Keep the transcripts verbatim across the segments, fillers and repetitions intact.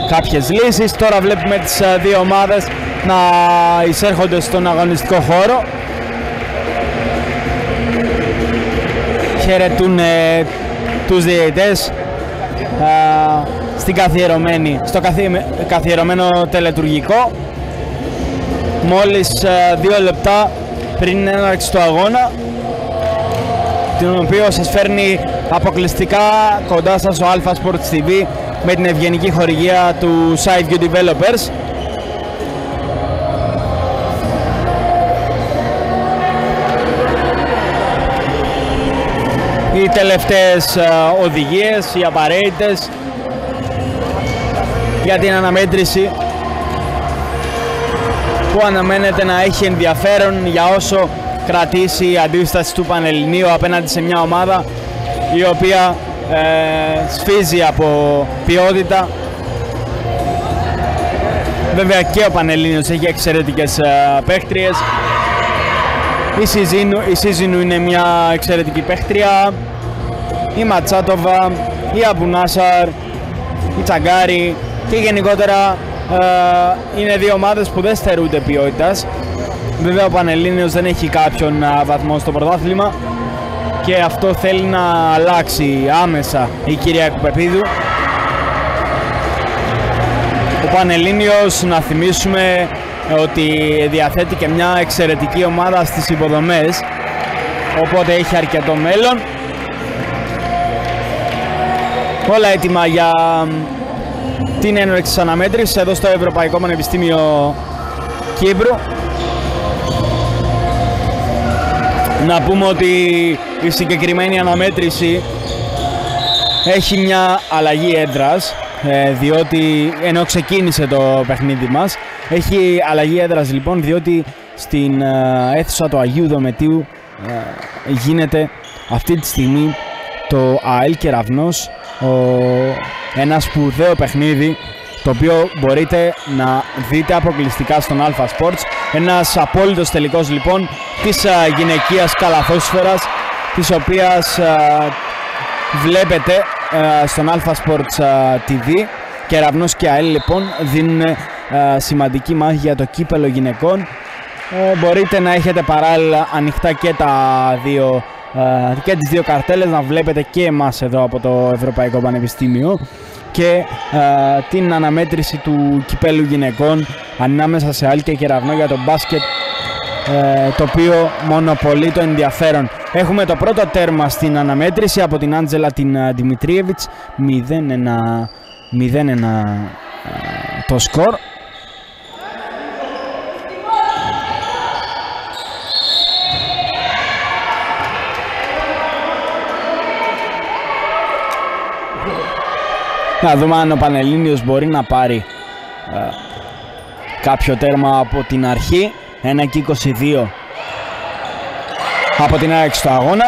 κάποιες λύσεις. Τώρα βλέπουμε τις δύο ομάδες να εισέρχονται στον αγωνιστικό χώρο. Χαιρετούν ε, τους διαιτητές ε, στην καθιερωμένη, στο καθι, καθιερωμένο τελετουργικό. Μόλις ε, δύο λεπτά πριν έναρξη του αγώνα, την οποία σας φέρνει αποκλειστικά κοντά σας ο Alpha Sports τι βι με την ευγενική χορηγία του SideView Developers. Οι τελευταίες uh, οδηγίες, οι απαραίτητες για την αναμέτρηση που αναμένεται να έχει ενδιαφέρον για όσο κρατήσει η αντίσταση του Πανελληνίου απέναντι σε μια ομάδα η οποία ε, σφίζει από ποιότητα. Βέβαια και ο Πανελλήνιος έχει εξαιρετικές ε, παίχτριες. Η Σιζίνου, η Σιζίνου είναι μια εξαιρετική παίχτρια, η Ματσάτοβα, η Αμπουνάσαρ, η Τσαγκάρη και γενικότερα ε, είναι δύο ομάδες που δεν στερούνται ποιότητας. Βέβαια ο Πανελλήνιος δεν έχει κάποιον α, βαθμό στο πρωτάθλημα και αυτό θέλει να αλλάξει άμεσα η κυρία Κουπεπίδου. Ο Πανελλήνιος, να θυμίσουμε ότι διαθέτει και μια εξαιρετική ομάδα στις υποδομές, οπότε έχει αρκετό μέλλον. Όλα έτοιμα για την έναρξη της αναμέτρησης εδώ στο Ευρωπαϊκό Πανεπιστήμιο Κύπρου. Να πούμε ότι η συγκεκριμένη αναμέτρηση έχει μια αλλαγή έδρας, διότι ενώ ξεκίνησε το παιχνίδι μας, έχει αλλαγή έδρας λοιπόν, διότι στην αίθουσα του Αγίου Δομετίου γίνεται αυτή τη στιγμή το ΑΕΛ Κεραυνός, ένα σπουδαίο παιχνίδι το οποίο μπορείτε να δείτε αποκλειστικά στον Alpha Sports. Ένας απόλυτος τελικός λοιπόν της α, γυναικείας καλαθόσφαιρας, της οποίας α, βλέπετε α, στον Alpha Sports α, τι βι. Κεραυνός και ΑΕΛ λοιπόν δίνουν α, σημαντική μάχη για το κύπελο γυναικών. Ε, μπορείτε να έχετε παράλληλα ανοιχτά και, τα δύο, α, και τις δύο καρτέλες, να βλέπετε και εμάς εδώ από το Ευρωπαϊκό Πανεπιστήμιο και α, την αναμέτρηση του κυπέλου γυναικών ανάμεσα σε ΑΕΛ και Κεραυνό για το μπάσκετ, ε, το οποίο μονοπολεί το ενδιαφέρον. Έχουμε το πρώτο τέρμα στην αναμέτρηση από την Άντζελα την Δημητρίεβιτς, μηδέν ένα το σκορ. Να δούμε αν ο Πανελλήνιος μπορεί να πάρει ε, κάποιο τέρμα από την αρχή. Ένα και είκοσι δύο από την έναρξη του αγώνα.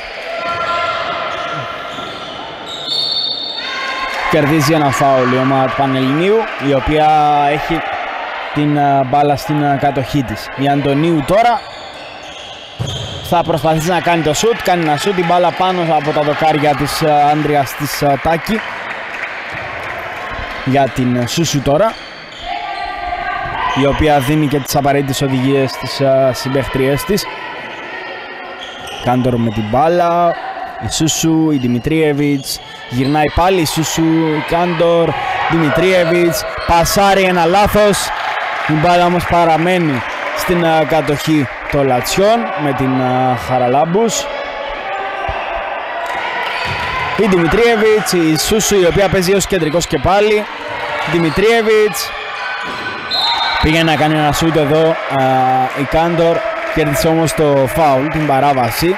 Κερδίζει ένα φάουλ η ομάδα του Πανελληνίου, η οποία έχει την ε, μπάλα στην ε, κατοχή της. Η Αντωνίου τώρα θα προσπαθήσει να κάνει το σουτ. Κάνει ένα σουτ, την μπάλα πάνω από τα δοκάρια της ε, Άντριας της ε, Τάκη. Για την Σούσου τώρα, η οποία δίνει και τις απαραίτητες οδηγίες στις uh, συμπαίχτριές της. Κάντορ με την μπάλα, η Σούσου, η Δημητρίεβιτς, γυρνάει πάλι η Σούσου, η Κάντορ, Δημητρίεβιτς, πασάρει, ένα λάθος. Η μπάλα όμως παραμένει στην uh, κατοχή των Λατσιών με την uh, Χαραλάμπους. Η Δημητρίεβιτς, η Σούσου, η οποία παίζει ως κεντρικός και πάλι. Δημητρίεβιτς πήγε να κάνει ένα σούτ εδώ, α, η Κάντορ κέρδισε όμως το φάουλ, την παράβαση.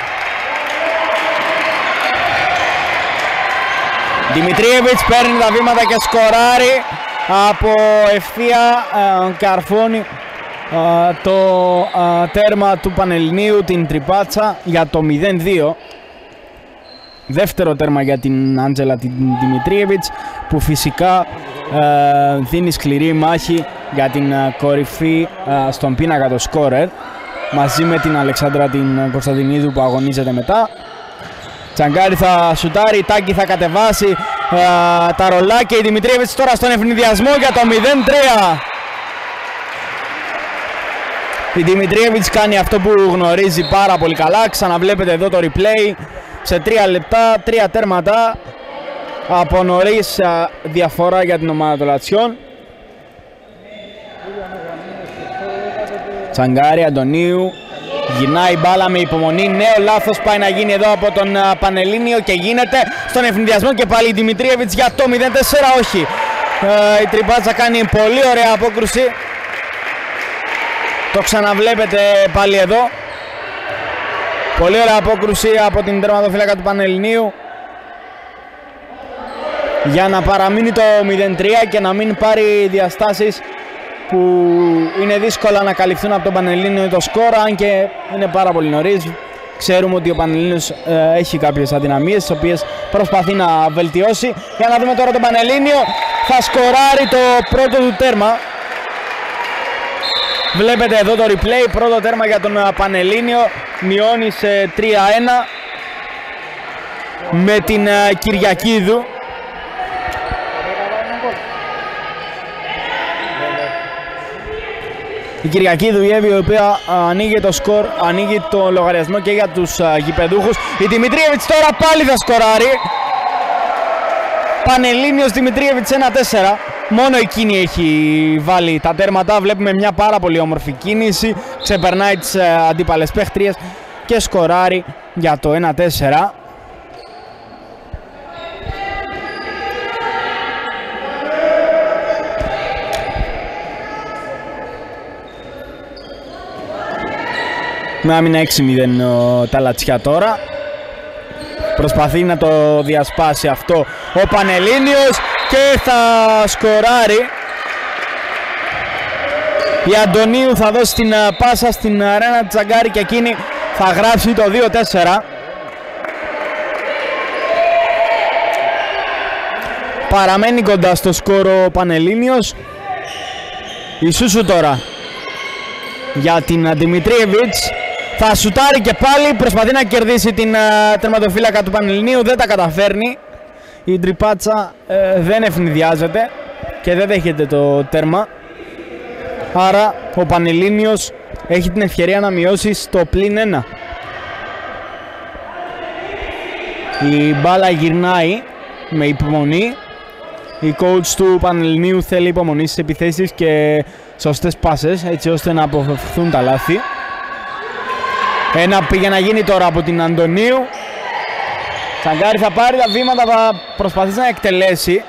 Δημητρίεβιτς παίρνει τα βήματα και σκοράρει από ευθεία, α, καρφώνει α, το α, τέρμα του Πανελληνίου, την τρυπάτσα για το μηδέν δύο. Δεύτερο τέρμα για την Άντζελα την Δημητρίεβιτς, που φυσικά ε, δίνει σκληρή μάχη για την ε, κορυφή ε, στον πίνακα το σκόρερ, μαζί με την Αλεξάνδρα την Κωνσταντινίδου που αγωνίζεται μετά. Τσαγκάρη θα σουτάρει, Τάκη θα κατεβάσει, τα ρολάκια. Η Δημητρίεβιτς τώρα στον ευνηδιασμό για το μηδέν τρία. Η Δημητρίεβιτς κάνει αυτό που γνωρίζει πάρα πολύ καλά. Ξαναβλέπετε εδώ το replay. Σε τρία λεπτά, τρία τέρματα. Από νωρίς διαφορά για την ομάδα των Λατσιών. Τσαγκάρη, Αντωνίου. Γυρνάει μπάλα με υπομονή. Νέο λάθος πάει να γίνει εδώ από τον Πανελλήνιο και γίνεται στον ευνηδιασμό και πάλι η Δημητρίεβιτς για το μηδέν τέσσερα. Όχι. Η Τριπάτσα κάνει πολύ ωραία απόκρουση. Το ξαναβλέπετε πάλι εδώ. Πολύ ωραία απόκρουση από την τερματοφύλακα του Πανελληνίου για να παραμείνει το μηδέν τρία και να μην πάρει διαστάσεις που είναι δύσκολα να καλυφθούν από τον Πανελλήνιο το σκορ, αν και είναι πάρα πολύ νωρίς. Ξέρουμε ότι ο Πανελλήνιος ε, έχει κάποιες αδυναμίες τις οποίες προσπαθεί να βελτιώσει. Για να δούμε τώρα τον Πανελλήνιο. Θα σκοράρει το πρώτο του τέρμα. Βλέπετε εδώ το replay, πρώτο τέρμα για τον Πανελλήνιο, μειώνει σε τρία ένα με την Κυριακίδου. Η Κυριακίδου η Εύη, η οποία ανοίγει το σκορ, ανοίγει το λογαριασμό και για τους γηπεδούχους. Η Δημητρίεβιτς τώρα πάλι θα σκοράρει. Πανελλήνιος Δημητρίεβιτς ένα τέσσερα. Μόνο εκείνη έχει βάλει τα τέρματα. Βλέπουμε μια πάρα πολύ όμορφη κίνηση. Ξεπερνάει τις αντίπαλες παίχτριες και σκοράρει για το ένα τέσσερα. Με άμυνα έξι μηδέν τα Λατσιά τώρα. Προσπαθεί να το διασπάσει αυτό ο Πανελλήνιος και θα σκοράρει. Η Αντωνίου θα δώσει την πάσα στην Ρένα Τσαγκάρη και εκείνη θα γράψει το δύο τέσσερα. Παραμένει κοντά στο σκορ ο Πανελλήνιος. Η Σούσου τώρα για την Δημητρίεβιτς. Θα σουτάρει και πάλι, προσπαθεί να κερδίσει την uh, τερματοφύλακα του Πανελληνίου, δεν τα καταφέρνει. Η Τρυπάτσα uh, δεν ευνηδιάζεται και δεν δέχεται το τέρμα. Άρα ο Πανελλήνιος έχει την ευκαιρία να μειώσει στο πλην ένα. Η μπάλα γυρνάει με υπομονή. Η coach του Πανελληνίου θέλει υπομονή στις επιθέσεις και σωστές πάσες, έτσι ώστε να αποφευχθούν τα λάθη. Ένα πήγε να γίνει τώρα από την Αντωνίου. Τσαγκάρη θα πάρει τα βήματα, θα προσπαθήσει να εκτελέσει.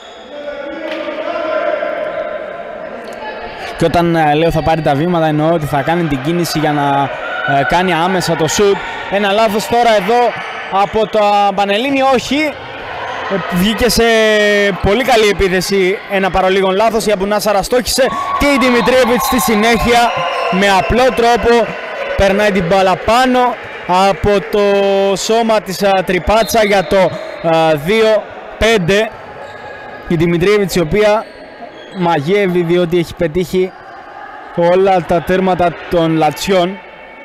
Και όταν ε, λέω θα πάρει τα βήματα, εννοώ ότι θα κάνει την κίνηση για να ε, κάνει άμεσα το σουτ. Ένα λάθος τώρα εδώ από το Πανελλήνιο, όχι. Ε, βγήκε σε πολύ καλή επίθεση ένα παρολίγων λάθος. Η Αμπουνάσαρα στόχισε και η Δημητρίεβιτς στη συνέχεια με απλό τρόπο περνάει την μπάλα πάνω από το σώμα της α, Τρυπάτσα για το δύο πέντε. Η Δημητρίεβιτς, η οποία μαγεύει διότι έχει πετύχει όλα τα τέρματα των Λατσιών.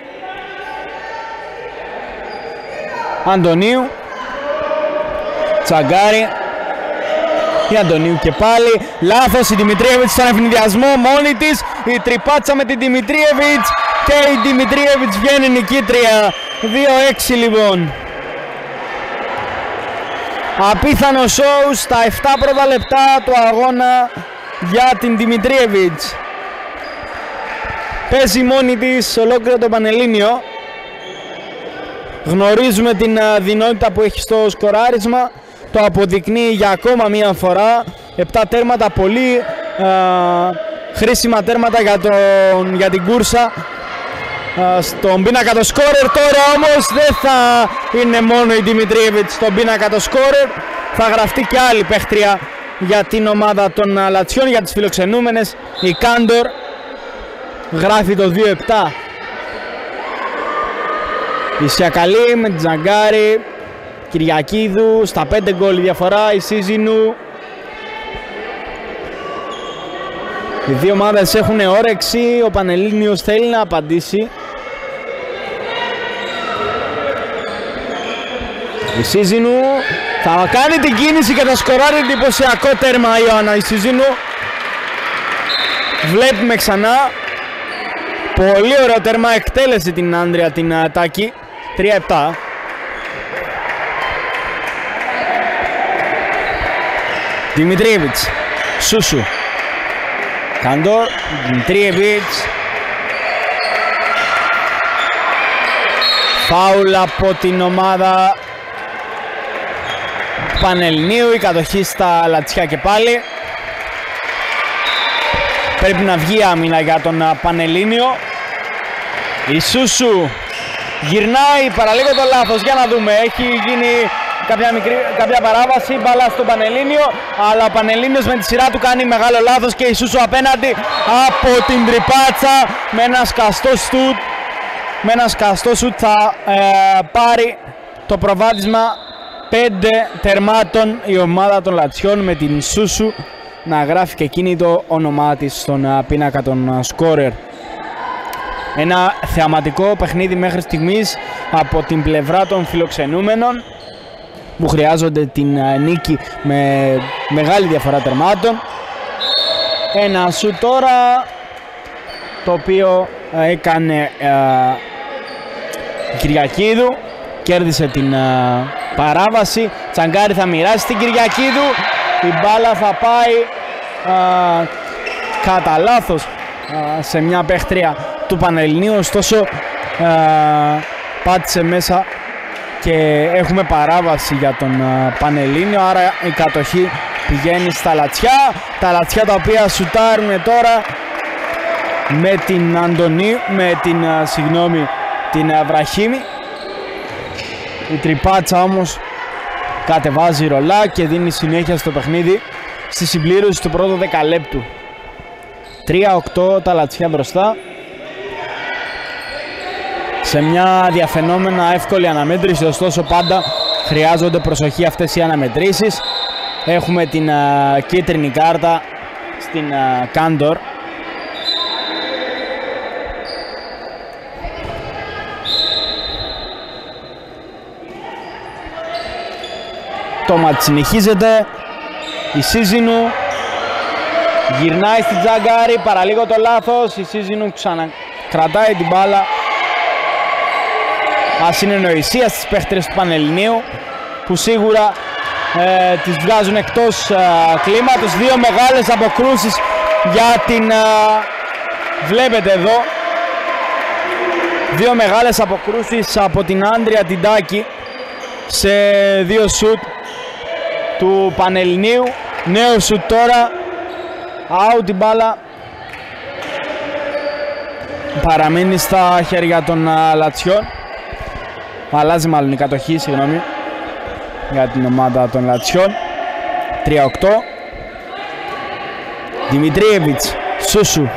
Αντωνίου, Τσαγκάρη, η Αντωνίου και πάλι λάθος. Η Δημητρίεβιτς στον ευνηδιασμό μόνη της. Η Τρυπάτσα με την Δημητρίεβιτς και η Δημητρίεβιτς βγαίνει νικήτρια. δύο έξι λοιπόν. Απίθανο σόου στα επτά πρώτα λεπτά του αγώνα για την Δημητρίεβιτς. Παίζει μόνη της ολόκληρο το Πανελλήνιο. Γνωρίζουμε την δυνότητα που έχει στο σκοράρισμα. Το αποδεικνύει για ακόμα μία φορά. επτά τέρματα, πολύ α, χρήσιμα τέρματα για, τον, για την κούρσα. Α, στον πίνακα το σκόρερ. Τώρα όμως δεν θα είναι μόνο η Δημητρίεβιτς στον πίνακα το σκόρερ. Θα γραφτεί και άλλη παίχτρια για την ομάδα των Λατσιών, για τις φιλοξενούμενες. Η Κάντορ γράφει το δύο επτά. Η Σιακαλή με την Τζαγκάρη, Κυριακίδου, στα πέντε γκολ η διαφορά, η Σίζινου. Οι δύο ομάδες έχουν όρεξη, ο Πανελλήνιος θέλει να απαντήσει. Η Σίζινου Θα κάνει την κίνηση και θα σκοράρει εντυπωσιακό τέρμα η Ιωάννα Ισίζινου. Βλέπουμε ξανά. Πολύ ωραίο τέρμα, εκτέλεσε την Άντρια την Τάκη. τρία επτά. Δημητρίεβιτς, Σούσου, Κάντορ, Δημητρίεβιτς. Φάουλ από την ομάδα Πανελληνίου, η κατοχή στα Λατσιά και πάλι. Πρέπει να βγει άμυνα για τον Πανελλήνιο. Η Σούσου γυρνάει, παραλίγο το λάθος, για να δούμε, έχει γίνει κάποια, μικρή, κάποια παράβαση, μπάλα στον Πανελλήνιο, αλλά ο Πανελλήνιος με τη σειρά του κάνει μεγάλο λάθος και η Σούσου απέναντι από την τρυπάτσα με ένα σκαστό σουτ. Με ένα σκαστό σουτ θα ε, πάρει το προβάδισμα πέντε τερμάτων η ομάδα των Λατσιών, με την Σούσου να γράφει και εκείνη το όνομά της στον uh, πίνακα των σκόρερ. Ένα θεαματικό παιχνίδι μέχρι στιγμής από την πλευρά των φιλοξενούμενων, που χρειάζονται την uh, νίκη με μεγάλη διαφορά τερμάτων. Ένα σου τώρα το οποίο uh, έκανε uh, η Κυριακίδου, κέρδισε την uh, παράβαση. Τσαγκάρη θα μοιράσει την Κυριακίδου. Η μπάλα θα πάει α, κατά λάθος α, σε μια παίχτρια του Πανελληνίου, ωστόσο α, πάτησε μέσα και έχουμε παράβαση για τον α, Πανελλήνιο, άρα η κατοχή πηγαίνει στα Λατσιά. Τα Λατσιά τα οποία σουτάρουν τώρα με την Αντωνίου, με την, α, συγγνώμη, την α, Βραχίμη. Η τρυπάτσα όμως κατεβάζει ρολά και δίνει συνέχεια στο παιχνίδι στη συμπλήρωση του πρώτου δεκαλέπτου. τρία οκτώ τα Λατσιά μπροστά. Σε μια διαφαινόμενα εύκολη αναμέτρηση, ωστόσο πάντα χρειάζονται προσοχή αυτές οι αναμετρήσεις. Έχουμε την α, κίτρινη κάρτα στην α, Κάντορ. Το μάτς συνεχίζεται. Η Σίζινου γυρνάει στην Τζαγκάρη, παραλίγο το λάθος. Η Σίζινου ξανακρατάει την μπάλα. Ασυνεννοησία στις παίχτρες του Πανελληνίου, που σίγουρα ε, τις βγάζουν εκτός ε, κλίματος. Δύο μεγάλες αποκρούσεις για την... Ε, βλέπετε εδώ. Δύο μεγάλες αποκρούσεις από την Άντρια την Τάκη σε δύο σουτ του Πανελληνίου. Νέο σουτ τώρα, out η μπάλα, παραμένει στα χέρια των uh, Λατσιών. Αλλάζει μάλλον η κατοχή, συγγνώμη, για την ομάδα των Λατσιών. τρία οκτώ. Δημητρίεβιτς, Σούσου.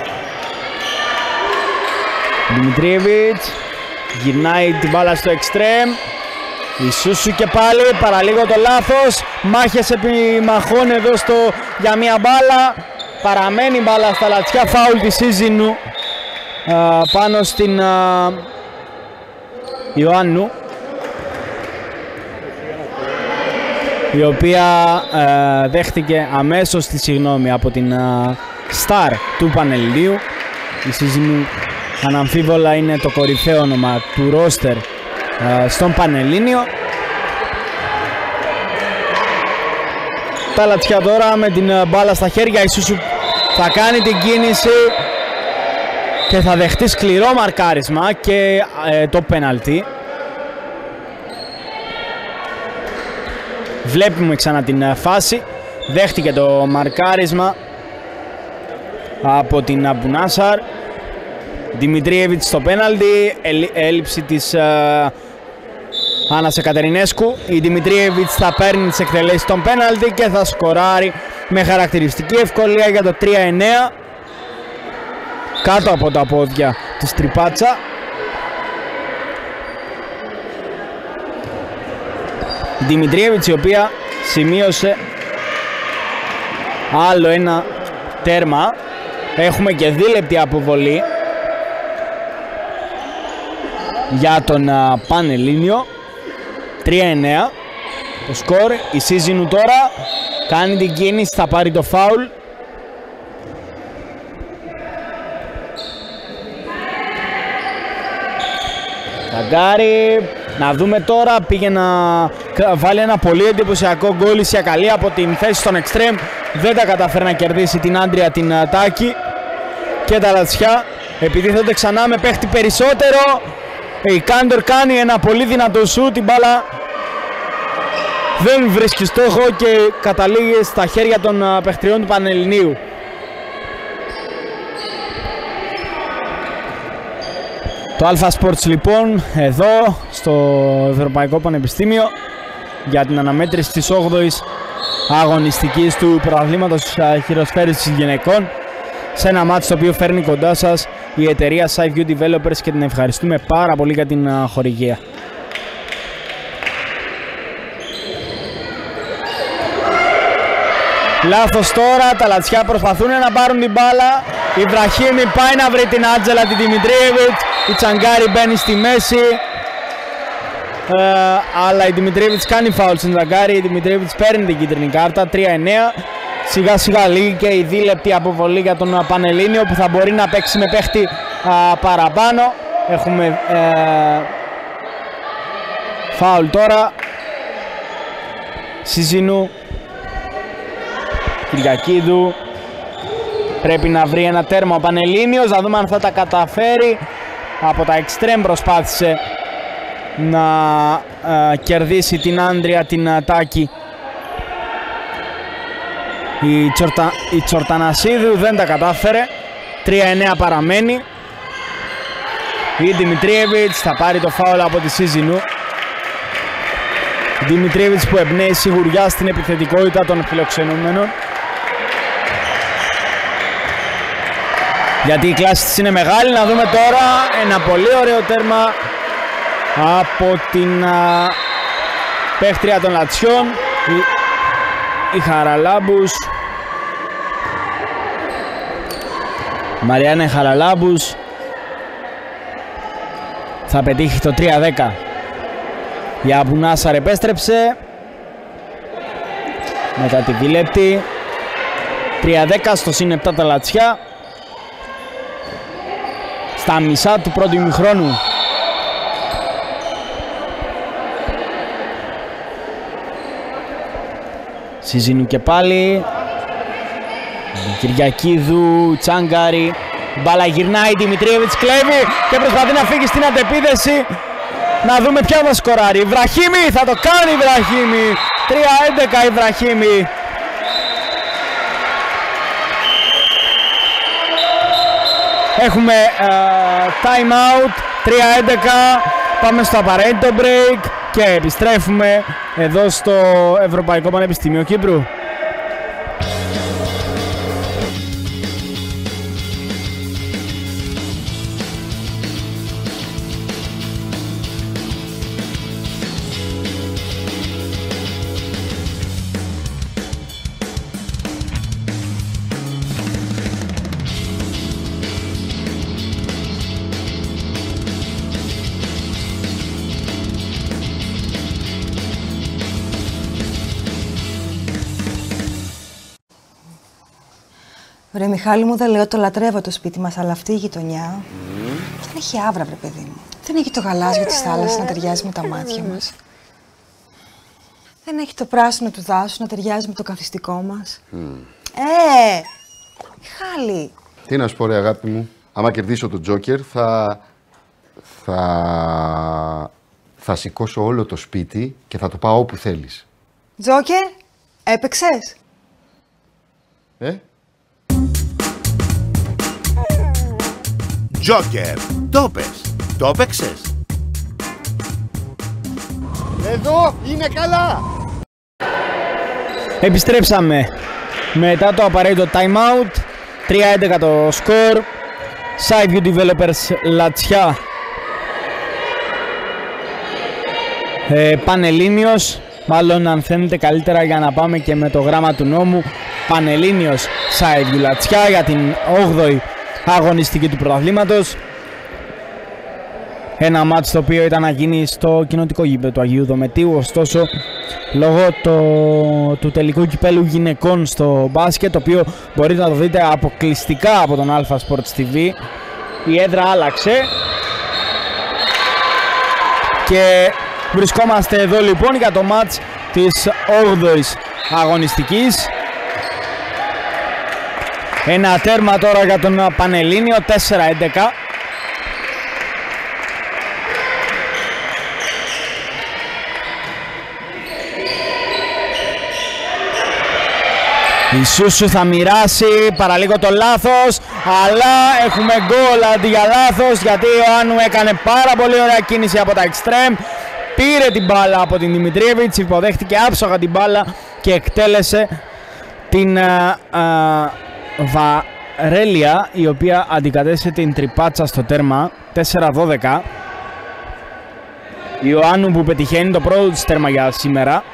Δημητρίεβιτς γυρνάει την μπάλα στο εξτρέμ. Η Σούσου και πάλι, παραλίγο το λάθος. Μάχες επιμαχών εδώ στο, για μία μπάλα. Παραμένει μπάλα στα Λατσιά, φάουλ της Σίζινου α, πάνω στην α, Ιωάννου, η οποία α, δέχτηκε αμέσως τη συγγνώμη από την α, Σταρ του Πανελληνίου. Η Σίζινου αναμφίβολα είναι το κορυφαίο όνομα του ρόστερ στον Πανελλήνιο. Τα Λατσιά τώρα με την μπάλα στα χέρια. Η Σούσου θα κάνει την κίνηση και θα δεχτεί σκληρό μαρκάρισμα και ε, το πέναλτι. Βλέπουμε ξανά την φάση. Δέχτηκε το μαρκάρισμα από την Αμπουνάσαρ. Δημητρίεβιτς στο πέναλτι, έλλειψη της uh, Άννας Εκατερινέσκου. Η Δημητρίεβιτς θα παίρνει τις εκτελέσεις των πέναλτι και θα σκοράρει με χαρακτηριστική ευκολία για το τρία εννέα κάτω από τα πόδια της Τρυπάτσα. Η Δημητρίεβιτς, η οποία σημείωσε άλλο ένα τέρμα. Έχουμε και δίλεπτη αποβολή για τον uh, Πανελλήνιο. Τρία εννέα. το σκορ. Η Σίζινου τώρα κάνει την κίνηση, θα πάρει το φάουλ. Ταγκάρι, να δούμε τώρα, πήγε να βάλει ένα πολύ εντυπωσιακό γκολ η Σιακαλή από την θέση στον εξτρέμ. Δεν τα καταφέρει να κερδίσει την Άντρια την Τάκη και τα λατσιά. Επιτίθονται ξανά με παίχτη περισσότερο. Η Κάντορ κάνει ένα πολύ δυνατό σου, την μπάλα δεν βρίσκει στόχο και καταλήγει στα χέρια των παιχτριών του Πανελληνίου. Το Αλφα Sports λοιπόν εδώ στο Ευρωπαϊκό Πανεπιστήμιο για την αναμέτρηση της όγδοης αγωνιστικής του πρωταθλήματος χειροσφαίρισης γυναικών, σε ένα μάτσο το οποίο φέρνει κοντά σας η εταιρεία SiView Developers και την ευχαριστούμε πάρα πολύ για την χορηγία. Λάθος τώρα, τα λατσιά προσπαθούν να πάρουν την μπάλα. Η Βραχίμη πάει να βρει την Άντζελα την Δημητρίεβιτς. Η Τσαγκάρη μπαίνει στη μέση. Ε, αλλά η Δημητρίεβιτς κάνει φάουλ στην Τσαγκάρη. Η Δημητρίεβιτς παίρνει την κίτρινη κάρτα. τρία εννέα. Σιγά σιγά λίγη και η δίλεπτη αποβολή για τον Πανελλήνιο που θα μπορεί να παίξει με παίχτη α, παραπάνω. Έχουμε ε, φάουλ τώρα. Σιζινού. Κυριακίδου πρέπει να βρει ένα τέρμα ο Πανελλήνιος, να δούμε αν θα τα καταφέρει. Από τα εξτρέμ προσπάθησε να ε, κερδίσει την Άντρια την Τάκη η, Τσορτα, η Τσορτανασίδου, δεν τα κατάφερε. τρία εννέα παραμένει. Η Δημητρίεβιτς θα πάρει το φάουλ από τη Σίζινου. Η Δημητρίεβιτς που εμπνέει σιγουριά στην επιθετικότητα των φιλοξενούμενων, γιατί η κλάση της είναι μεγάλη. Να δούμε τώρα ένα πολύ ωραίο τέρμα από την α, παίχτρια των Λατσιών, η, η Χαραλάμπους. Μαριάννα Χαραλάμπους θα πετύχει το τρία δέκα. Η Αμπουνάσαρ επέστρεψε μετά τη δίλεπτη. τρία δέκα στο συν επτά τα Λατσιά στα μισά του πρώτου ημιχρόνου. Σιζίνου και πάλι. Κυριακίδου, Τσάγκαρη. Μπάλα γυρνάει, Δημητρίεβιτς κλέβει και προσπαθεί να φύγει στην αντεπίδεση. Να δούμε ποια θα σκοράρει. Η Βραχίμη, θα το κάνει η Βραχίμη. τρία έντεκα η Βραχίμη. Έχουμε uh, time out, τρία έντεκα, πάμε στο απαραίτητο break και επιστρέφουμε εδώ στο Ευρωπαϊκό Πανεπιστήμιο Κύπρου. Ρε Μιχάλη μου, δεν λέω, το λατρεύω το σπίτι μας, αλλά αυτή η γειτονιά mm. δεν έχει άβρα, βρε παιδί μου. Δεν έχει το γαλάζιο της θάλασσας να ταιριάζει με τα μάτια μας. Δεν έχει το πράσινο του δάσους να ταιριάζει με το καθιστικό μας. Mm. Ε, Μιχάλη. Τι να σου πω ρε αγάπη μου, άμα κερδίσω τον Τζόκερ θα... θα... θα σηκώσω όλο το σπίτι και θα το πάω όπου θέλεις. Τζόκερ, έπαιξες? Ε? Τζόκερ, το πες, το έπαιξες. Εδώ είναι καλά. Επιστρέψαμε μετά το απαραίτητο time out. τρία έντεκα το σκορ. SiView Developers Λατσιά ε, Πανελλήνιος. Μάλλον αν θέλετε καλύτερα για να πάμε και με το γράμμα του νόμου, Πανελλήνιος SiView Λατσιά για την όγδοη αγωνιστική του πρωταθλήματος. ένα μάτς το οποίο ήταν να γίνει στο κοινοτικό γήπεδο του Αγίου Δομετίου, ωστόσο λόγω το, του τελικού κυπέλου γυναικών στο μπάσκετ, το οποίο μπορείτε να το δείτε αποκλειστικά από τον Alpha Sports τι βι, η έδρα άλλαξε και βρισκόμαστε εδώ λοιπόν για το μάτς της όγδοης αγωνιστικής. Ένα τέρμα τώρα για τον Πανελλήνιο, τέσσερα έντεκα. Η Σούσου θα μοιράσει, παραλίγο το λάθος, αλλά έχουμε γκολ αντί για λάθος, γιατί ο Ιωάννου έκανε πάρα πολύ ωραία κίνηση από τα εξτρέμ. Πήρε την μπάλα από την Δημητριέβιτς, υποδέχτηκε άψογα την μπάλα και εκτέλεσε την α, α, Βαρέλια, η οποία αντικατέστησε την τρυπάτσα στο τέρμα, τέσσερα δώδεκα. Ιωάννου που πετυχαίνει το πρώτο της τέρμα για σήμερα.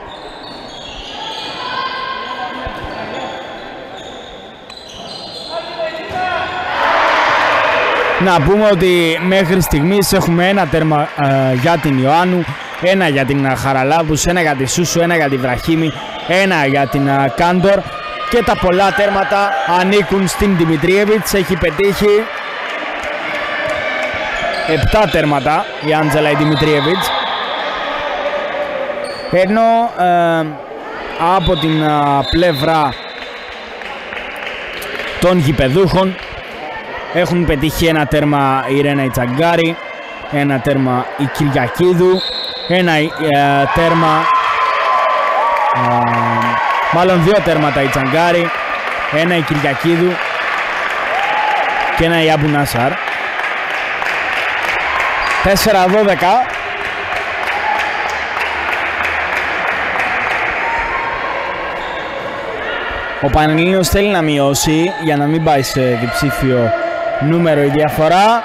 Να πούμε ότι μέχρι στιγμής έχουμε ένα τέρμα ε, για την Ιωάννου, ένα για την Χαραλάμπους, ένα για τη Σούσου, ένα για την Βραχίμη, ένα για την ε, Κάντορ, και τα πολλά τέρματα ανήκουν στην Δημητριέβιτς. Έχει πετύχει επτά τέρματα η Άντζελα η Δημητριέβιτς, ενώ ε, από την ε, πλευρά των γηπεδούχων έχουν πετύχει ένα τέρμα η Ρένα η Τσαγκάρη, ένα τέρμα η Κυριακίδου, ένα ε, τέρμα, ε, μάλλον δύο τέρματα η Τσαγκάρη, ένα η Κυριακίδου και ένα η Άμπου Νάσαρ. τέσσερα δώδεκα. Ο Πανελλήνιος θέλει να μειώσει για να μην πάει σε διψήφιο νούμερο η διαφορά.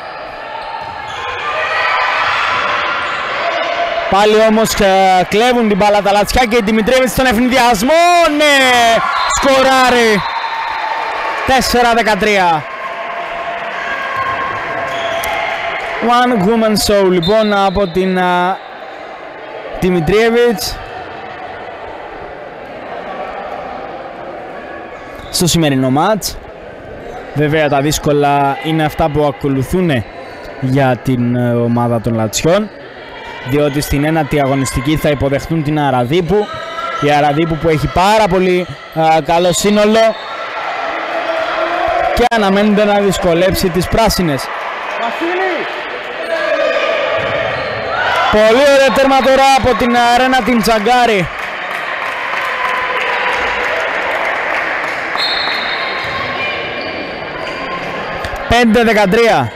Πάλι όμως κλέβουν την μπάλα τα λατσιά και η Δημητριέβιτς στον ευνηδιασμό. Ναι! Σκοράρει! τέσσερα δεκατρία. One woman show λοιπόν από την uh, Δημητριέβιτς στο σημερινό μάτς. Βέβαια τα δύσκολα είναι αυτά που ακολουθούν για την ομάδα των Λατσιών, διότι στην ένατη αγωνιστική θα υποδεχτούν την Αραδίπου. Η Αραδίπου που έχει πάρα πολύ α, καλό σύνολο και αναμένεται να δυσκολέψει τις πράσινες. Βασίλη. Πολύ ωραία τέρμα τώρα από την Ρένα την Τσαγκάρη. πέντε δεκατρία.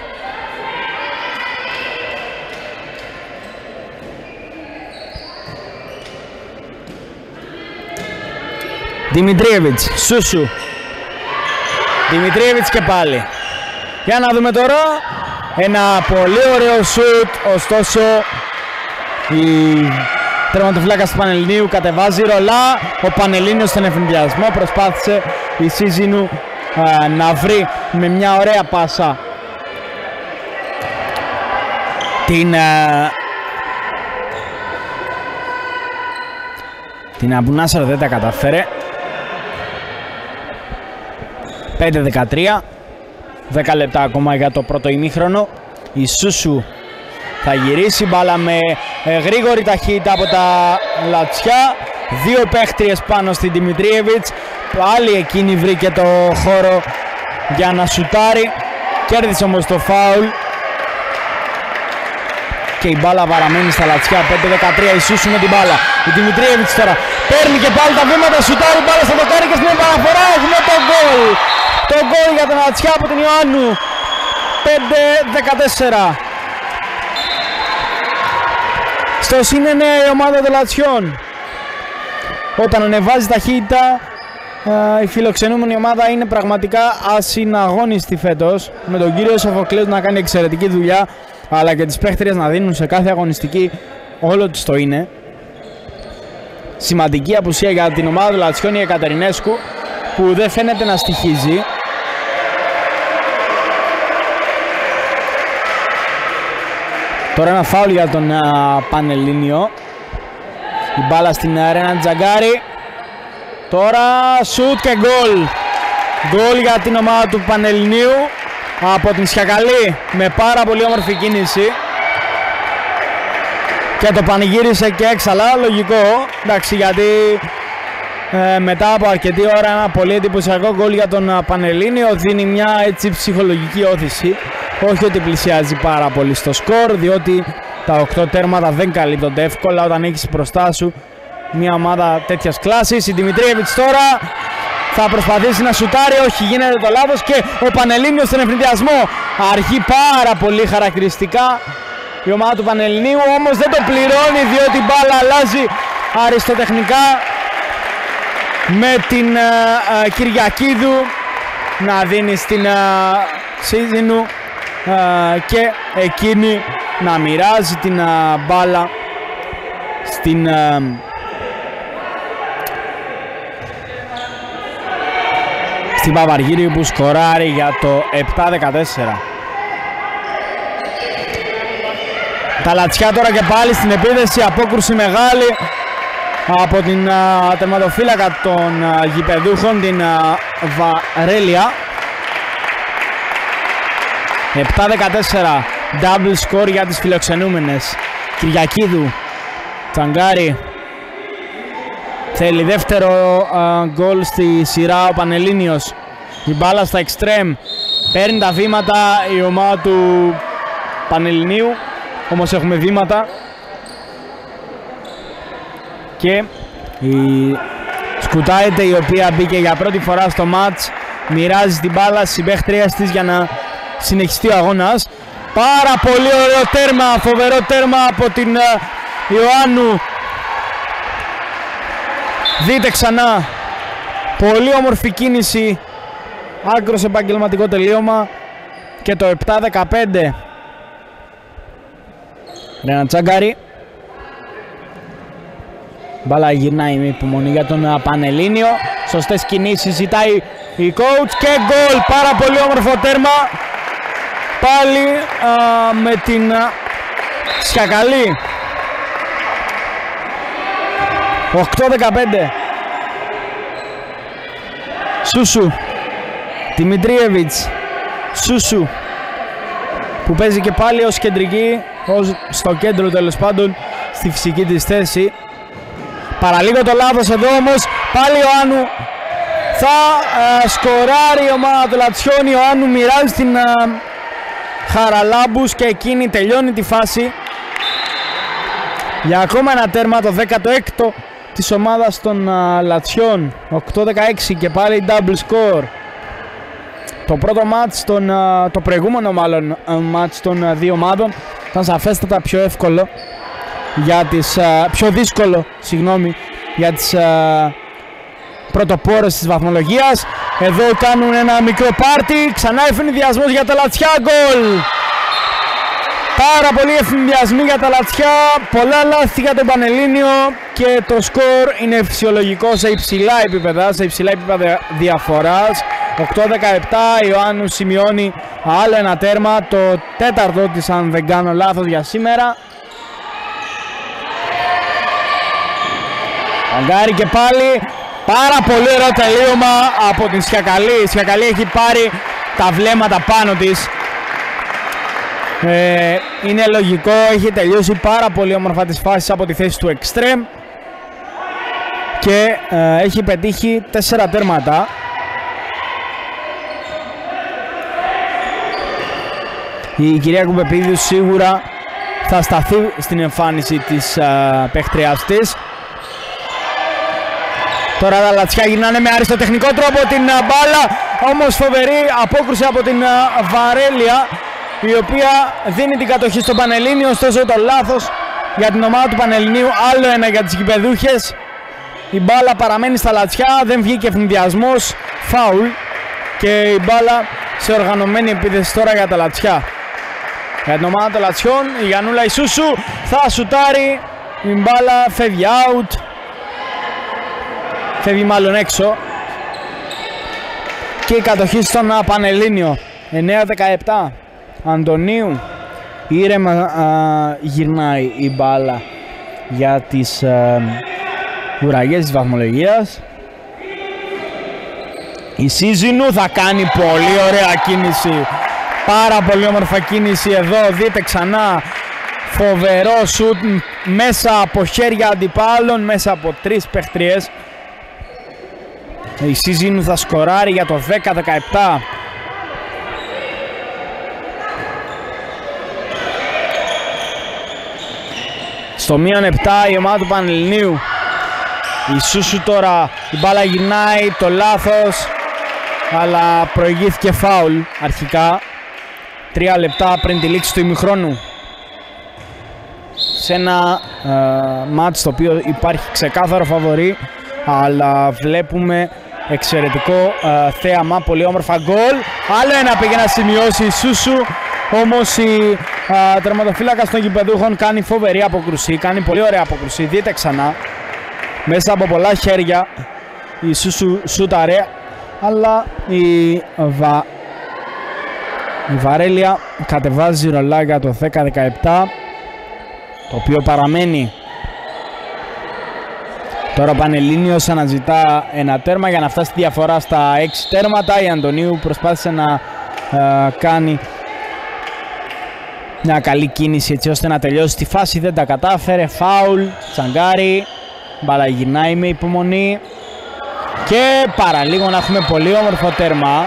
Δημητριέβιτς, Σούσου. Δημητριέβιτς και πάλι. Για να δούμε τώρα. Ένα πολύ ωραίο σουτ, ωστόσο η τερματοφύλακας του Πανελληνίου κατεβάζει ρολά. Ο Πανελλήνιος στον ευνηδιασμό προσπάθησε η Σίζινου α, να βρει με μια ωραία πάσα την α, την Αμπουνάσαρ, δεν τα καταφέρε. πέντε δεκατρία. δέκα λεπτά ακόμα για το πρώτο ημίχρονο. Η Σούσου θα γυρίσει μπάλα με ε, γρήγορη ταχύτητα από τα Λατσιά. Δύο παίχτριες πάνω στην Δημητριέβιτς. Πάλι εκείνη βρήκε το χώρο για να σουτάρει. Κέρδισε όμως το φάουλ και η μπάλα παραμένει στα Λατσιά. πέντε δεκατρία η Σούσου με την μπάλα. Η Δημητριέβιτς τώρα παίρνει και πάλι τα βήματα, σουτάρει μπάλα στο δοκάρι και στην επαναφορά έχουμε το γκολ. Το γκολ για τον Λατσιά από την Ιωάννου. πέντε δεκατέσσερα. Στο συν εννέα η ομάδα των Λατσιών. Όταν ανεβάζει ταχύτητα, η φιλοξενούμενη ομάδα είναι πραγματικά ασυναγώνιστη φέτος, με τον κύριο Σοφοκλέου να κάνει εξαιρετική δουλειά, αλλά και τις παίχτριες να δίνουν σε κάθε αγωνιστική όλο τους το είναι. Σημαντική απουσία για την ομάδα του Λατσιών η Εκατερινέσκου, που δεν φαίνεται να στοιχίζει. Τώρα ένα φάουλ για τον uh, Πανελλήνιο. Η μπάλα στην Ρένα Τζαγκάρη. Τώρα σουτ και γκολ. Γκολ για την ομάδα του Πανελληνίου από την Σιακαλή με πάρα πολύ όμορφη κίνηση. Και το πανηγύρισε και έξαλα, λογικό. Εντάξει, γιατί ε, μετά από αρκετή ώρα ένα πολύ εντυπωσιακό γκολ για τον Πανελλήνιο δίνει μια έτσι ψυχολογική όθηση. Όχι ότι πλησιάζει πάρα πολύ στο σκορ, διότι τα οκτώ τέρματα δεν καλύπτονται εύκολα όταν έχεις μπροστά σου μια ομάδα τέτοιας κλάσης. Η Δημητρίεβιτς τώρα θα προσπαθήσει να σουτάρει, όχι, γίνεται το λάθος και ο Πανελλήνιος στον ευνηδιασμό. Αργεί πάρα πολύ χαρακτηριστικά η ομάδα του Πανελληνίου, όμως δεν το πληρώνει διότι η μπάλα αλλάζει αριστοτεχνικά με την uh, uh, Κυριακίδου να δίνει στην uh, Σίζινου uh, και εκείνη να μοιράζει την uh, μπάλα στην uh, στην Παπαργύριου που σκοράρει για το επτά δεκατέσσερα. Τα Λατσιά τώρα και πάλι στην επίδεση, απόκρουση μεγάλη από την uh, τερματοφύλακα των uh, γηπεδούχων, την uh, Βαρέλια. επτά δεκατέσσερα, double score για τις φιλοξενούμενες. Κυριακίδου, Τσαγκάρη, θέλει δεύτερο γκολ uh, στη σειρά ο Πανελλήνιος. Η μπάλα στα εξτρέμ, παίρνει τα βήματα η ομάδα του Πανελληνίου, όμως έχουμε βήματα. Και η Σκουτάιτε, η οποία μπήκε για πρώτη φορά στο μάτς, μοιράζει την μπάλα στις συμπαίχτριες της για να συνεχιστεί ο αγώνας. Πάρα πολύ ωραίο τέρμα, φοβερό τέρμα από την Ιωάννου. Δείτε ξανά, πολύ όμορφη κίνηση, άκρος επαγγελματικό τελείωμα και το επτά δεκαπέντε. Ρένα Τσαγκάρη. Μπάλα γυρνάει με υπομονή για τον Πανελλήνιο. Σωστές κινήσεις ζητάει η coach και γκολ. Πάρα πολύ όμορφο τέρμα. Πάλι α, με την α, Σιακαλή. οκτώ δεκαπέντε. Σούσου. Δημητρίεβιτς. Σούσου. Που παίζει και πάλι ως κεντρική, ως στο κέντρο τέλος πάντων, στη φυσική της θέση. Παραλίγο το λάθος εδώ όμως, πάλι ο Άνου θα ε, σκοράρει η ομάδα του Λατσιών. Ο Άνου μοιράζει την ε, Χαραλάμπους και εκείνη τελειώνει τη φάση. Για ακόμα ένα τέρμα, το δέκατο έκτο της ομάδας των ε, Λατσιών. οκτώ δεκαέξι και πάλι double score. Το πρώτο μάτς, τον, ε, το προηγούμενο μάλλον ε, μάτς των ε, δύο ομάδων ήταν σαφέστατα πιο εύκολο για τις, uh, πιο δύσκολο συγγνώμη, για τις uh, πρωτοπόρες της βαθμολογίας. Εδώ κάνουν ένα μικρό πάρτι, ξανά ευνηδιασμός για τα Λατσιά, γκολ! Πάρα πολλοί ευνηδιασμοί για τα Λατσιά, πολλά λάθη για τον Πανελλήνιο και το σκορ είναι φυσιολογικό σε υψηλά επίπεδα, σε υψηλά επίπεδα διαφοράς. οκτώ δεκαεπτά, Ιωάννου σημειώνει άλλο ένα τέρμα, το τέταρτο της αν δεν κάνω λάθος για σήμερα. Αγκάρι και πάλι, πάρα πολύ ωραίο τελείωμα από την Σιακαλή. Η Σιακαλή έχει πάρει τα βλέμματα πάνω της. Ε, είναι λογικό, έχει τελειώσει πάρα πολύ όμορφα τις φάσεις από τη θέση του εξτρέμ και ε, έχει πετύχει τέσσερα τέρματα. Η κυρία Κουμπεπίδου σίγουρα θα σταθεί στην εμφάνιση της ε, παίχτριάς της. Τώρα τα Λατσιά γυρνάνε με αριστοτεχνικό τρόπο την μπάλα, όμως φοβερή απόκρουση από την Βαρέλια, η οποία δίνει την κατοχή στον Πανελλήνιο, ωστόσο το λάθος για την ομάδα του Πανελληνίου, άλλο ένα για τις γηπεδούχες. Η μπάλα παραμένει στα Λατσιά, δεν βγήκε ευνηδιασμός, φάουλ και η μπάλα σε οργανωμένη επίθεση τώρα για τα Λατσιά. Για την ομάδα των Λατσιών, η Γιαννούλα Ισούσου θα σουτάρει, η μπάλα φεύγει out. Φεύγει μάλλον έξω και η κατοχή στον Πανελλήνιο. εννέα δεκαεπτά. Αντωνίου ήρεμα α, γυρνάει η μπάλα για τις α, ουραγές της βαθμολογίας. Η Σίζινου θα κάνει πολύ ωραία κίνηση, πάρα πολύ όμορφα κίνηση εδώ, δείτε ξανά, φοβερό σουτ μέσα από χέρια αντιπάλων, μέσα από τρεις παίχτριες. Η Σίζινου θα σκοράρει για το δέκα δεκαεπτά. Στο μείον επτά η ομάδα του Πανελληνίου. Η Σούσου τώρα, η μπάλα γυρνάει, το λάθος, αλλά προηγήθηκε φάουλ αρχικά. Τρία λεπτά πριν τη λήξη του ημιχρόνου. Σε ένα ε, μάτς το οποίο υπάρχει ξεκάθαρο φαβορί, αλλά βλέπουμε εξαιρετικό ε, θέαμα, πολύ όμορφα γκολ. Άλλο ένα πήγε να σημειώσει η Σούσου, όμως η ε, τερματοφύλακας των γηπεδούχων κάνει φοβερή αποκρουσή, κάνει πολύ ωραία αποκρουσή, δείτε ξανά. Μέσα από πολλά χέρια η Σούσου σούταρε, αλλά η, Βα... η Βαρέλια κατεβάζει ρολάγια το δέκα δεκαεπτά, το οποίο παραμένει. Τώρα ο Πανελλήνιος αναζητά ένα τέρμα για να φτάσει τη διαφορά στα έξι τέρματα. Η Αντωνίου προσπάθησε να ε, κάνει μια καλή κίνηση έτσι ώστε να τελειώσει τη φάση, δεν τα κατάφερε. Φάουλ, Τσαγκάρι, μπάλα γυρνάει με υπομονή και παραλίγο να έχουμε πολύ όμορφο τέρμα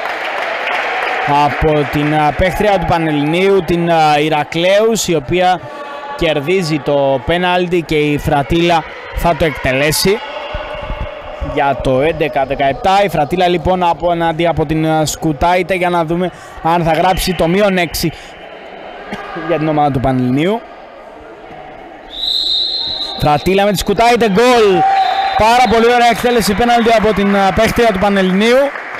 από την uh, παίχτρια του Πανελληνίου, την uh, Ηρακλέους, η οποία κερδίζει το πέναλτι και η Φρατίλα θα το εκτελέσει για το έντεκα δεκαεπτά. Η Φρατίλα λοιπόν απέναντι από την uh, Σκουτάιτε, για να δούμε αν θα γράψει το μείον έξι για την ομάδα του Πανελληνίου. Φρατίλα με τη Σκουτάιτε, γκολ! Πάρα πολύ ωραία εκτέλεση πέναλτι από την uh, παίχτρια του Πανελληνίου.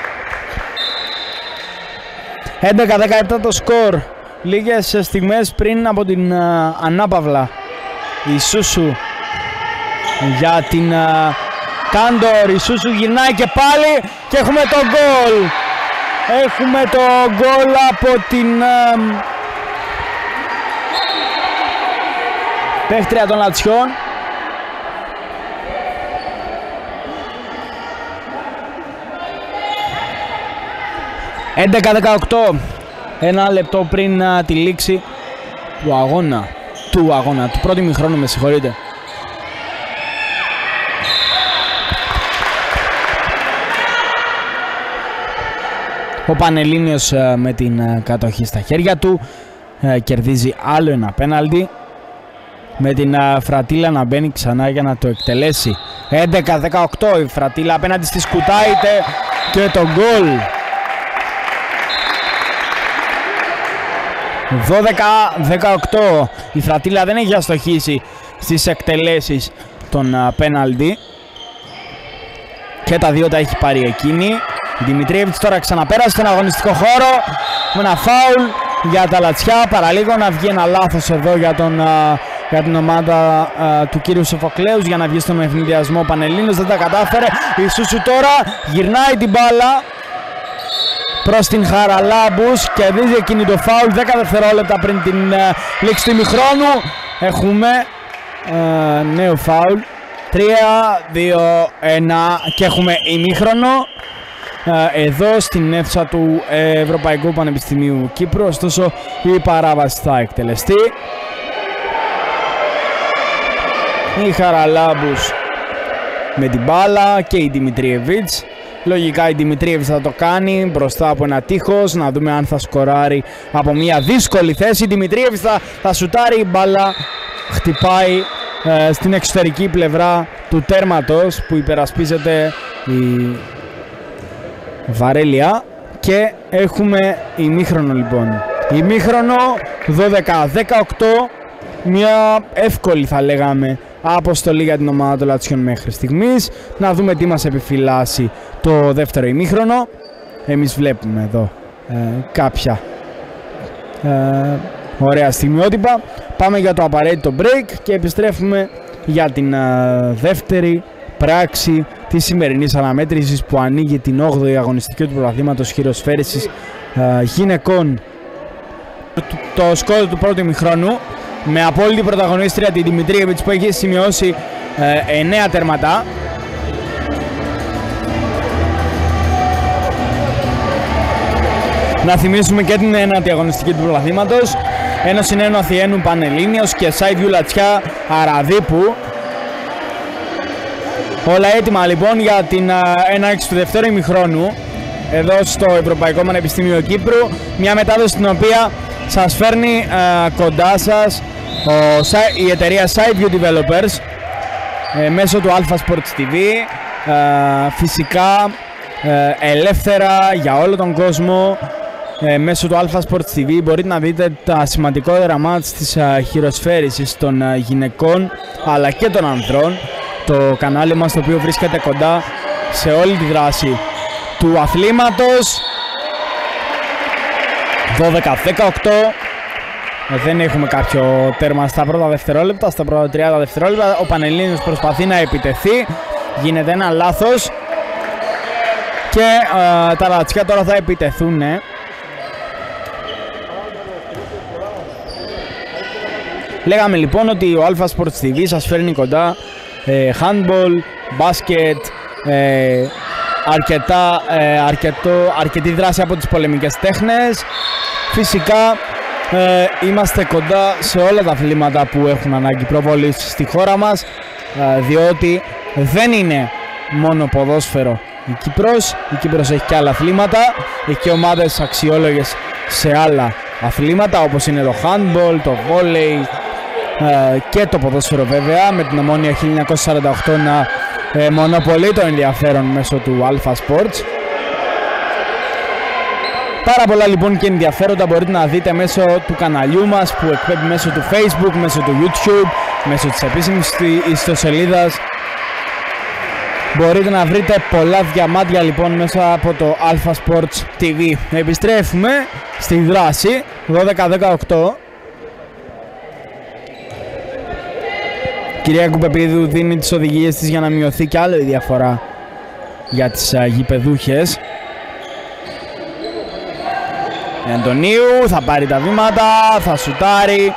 έντεκα δεκαεπτά το σκορ, λίγες στιγμές πριν από την uh, ανάπαυλα. Η Σούσου για την uh, Κάντορ, η Σούσου γυρνάει και πάλι και έχουμε το γκολ. Έχουμε το γκολ από την uh, παίχτρια των Λατσιών. έντεκα δεκαοκτώ, ένα λεπτό πριν uh, τη λήξη του αγώνα, του αγώνα, του πρώτου ημιχρόνου, με συγχωρείτε. Ο Πανελλήνιος uh, με την uh, κατοχή στα χέρια του uh, κερδίζει άλλο ένα πέναλτι, με την uh, Φρατίλα να μπαίνει ξανά για να το εκτελέσει. έντεκα δεκαοκτώ, η Φρατίλα απέναντι στη Σκουτάιτε και το γκολ. δώδεκα δεκαοκτώ, η Φρατίλα δεν έχει αστοχήσει στις εκτελέσεις των πέναλτι και τα δύο τα έχει πάρει εκείνη. Η Δημητρίεβιτς τώρα ξαναπέρασε στον αγωνιστικό χώρο με ένα φάουλ για τα Λατσιά, παραλίγο να βγει ένα λάθος εδώ για, τον, για την ομάδα α, του κύριου Σοφοκλέους για να βγει στον ευνηδιασμό. Ο Πανελλήνιος δεν τα κατάφερε. Η Σούσου τώρα γυρνάει την μπάλα προς την Χαραλάμπους, κερδίζει εκείνη το φάουλ δέκα δευτερόλεπτα πριν την uh, λήξη του ημιχρόνου. Έχουμε uh, νέο φάουλ, τρία δύο ένα και έχουμε ημίχρονο uh, εδώ στην αίθουσα του Ευρωπαϊκού Πανεπιστημίου Κύπρου. Ωστόσο η παράβαση θα εκτελεστεί. Η Χαραλάμπους με την μπάλα και η Δημητρίεβιτς. Λογικά η Δημητρίεβιτς θα το κάνει μπροστά από ένα τείχος, να δούμε αν θα σκοράρει από μια δύσκολη θέση. Η Δημητρίεβιτς θα, θα σουτάρει, η μπάλα χτυπάει ε, στην εξωτερική πλευρά του τέρματος που υπερασπίζεται η Βαρέλια και έχουμε ημίχρονο λοιπόν. Ημίχρονο δώδεκα δεκαοκτώ, μια εύκολη θα λέγαμε αποστολή για την ομάδα των Λατσιών μέχρι στιγμής. Να δούμε τι μας επιφυλάσσει το δεύτερο ημίχρονο. Εμείς βλέπουμε εδώ ε, κάποια ε, ωραία στιγμιότυπα. Πάμε για το απαραίτητο break και επιστρέφουμε για την ε, δεύτερη πράξη της σημερινής αναμέτρησης που ανοίγει την όγδοη αγωνιστική του πρωταθλήματος χειροσφαίρισης ε, γυναικών. το σκορ του πρώτου ημιχρόνου με απόλυτη πρωταγωνίστρια τη Δημητρίεβιτς που έχει σημειώσει ε, εννέα τερματά. Να θυμίσουμε και την ένατη αγωνιστική του πρωταθλήματος. Ένωση Νέου Αθιένου Πανελλήνιος και Σάιβιου Λατσιά Αραδίπου. Όλα έτοιμα λοιπόν για την έναρξη του δευτέρου ημιχρόνου εδώ στο Ευρωπαϊκό Πανεπιστήμιο Κύπρου. Μια μετάδοση την οποία σας φέρνει α, κοντά σας ο, η εταιρεία Sideview Developers ε, μέσω του Alpha Sports τι βι. Ε, φυσικά ε, ελεύθερα για όλο τον κόσμο. Ε, μέσω του Alpha Sports τι βι μπορείτε να δείτε τα σημαντικότερα μάτς της α, χειροσφαίρισης των α, γυναικών αλλά και των ανδρών. Το κανάλι μας το οποίο βρίσκεται κοντά σε όλη τη δράση του αθλήματος. δώδεκα δεκαοκτώ. Ε, δεν έχουμε κάποιο τέρμα στα πρώτα δευτερόλεπτα. Στα πρώτα τριάντα δευτερόλεπτα ο Πανελλήνιος προσπαθεί να επιτεθεί. Γίνεται ένα λάθος και ε, τα Λατσιά τώρα θα επιτεθούν. Ε. Λέγαμε λοιπόν ότι ο Alpha Sports τι βι σας φέρνει κοντά ε, handball, μπάσκετ, ε, αρκετά, ε, αρκετό, αρκετή δράση από τις πολεμικές τέχνες. Φυσικά ε, είμαστε κοντά σε όλα τα αθλήματα που έχουν ανάγκη προβολής στη χώρα μας, ε, διότι δεν είναι μόνο ποδόσφαιρο η Κύπρος. Η Κύπρος έχει και άλλα αθλήματα, έχει και ομάδες αξιόλογες σε άλλα αθλήματα όπως είναι το handball, το volley ε, και το ποδόσφαιρο βέβαια, με την Ομόνοια χίλια εννιακόσια σαράντα οκτώ να ε, μονοπολεί το ενδιαφέρον μέσω του Alpha Sports. Πάρα πολλά λοιπόν και ενδιαφέροντα μπορείτε να δείτε μέσω του καναλιού μας που εκπέμπει μέσω του Facebook, μέσω του YouTube, μέσω της επίσημης ιστοσελίδας. Μπορείτε να βρείτε πολλά διαμάντια λοιπόν μέσα από το Alpha Sports τι βι. Επιστρέφουμε στη δράση δώδεκα δεκαοκτώ. Κυρία Κουπεπίδου δίνει τις οδηγίες της για να μειωθεί κι άλλο η διαφορά για τις uh, γηπεδούχες. Αντωνίου θα πάρει τα βήματα, θα σουτάρει.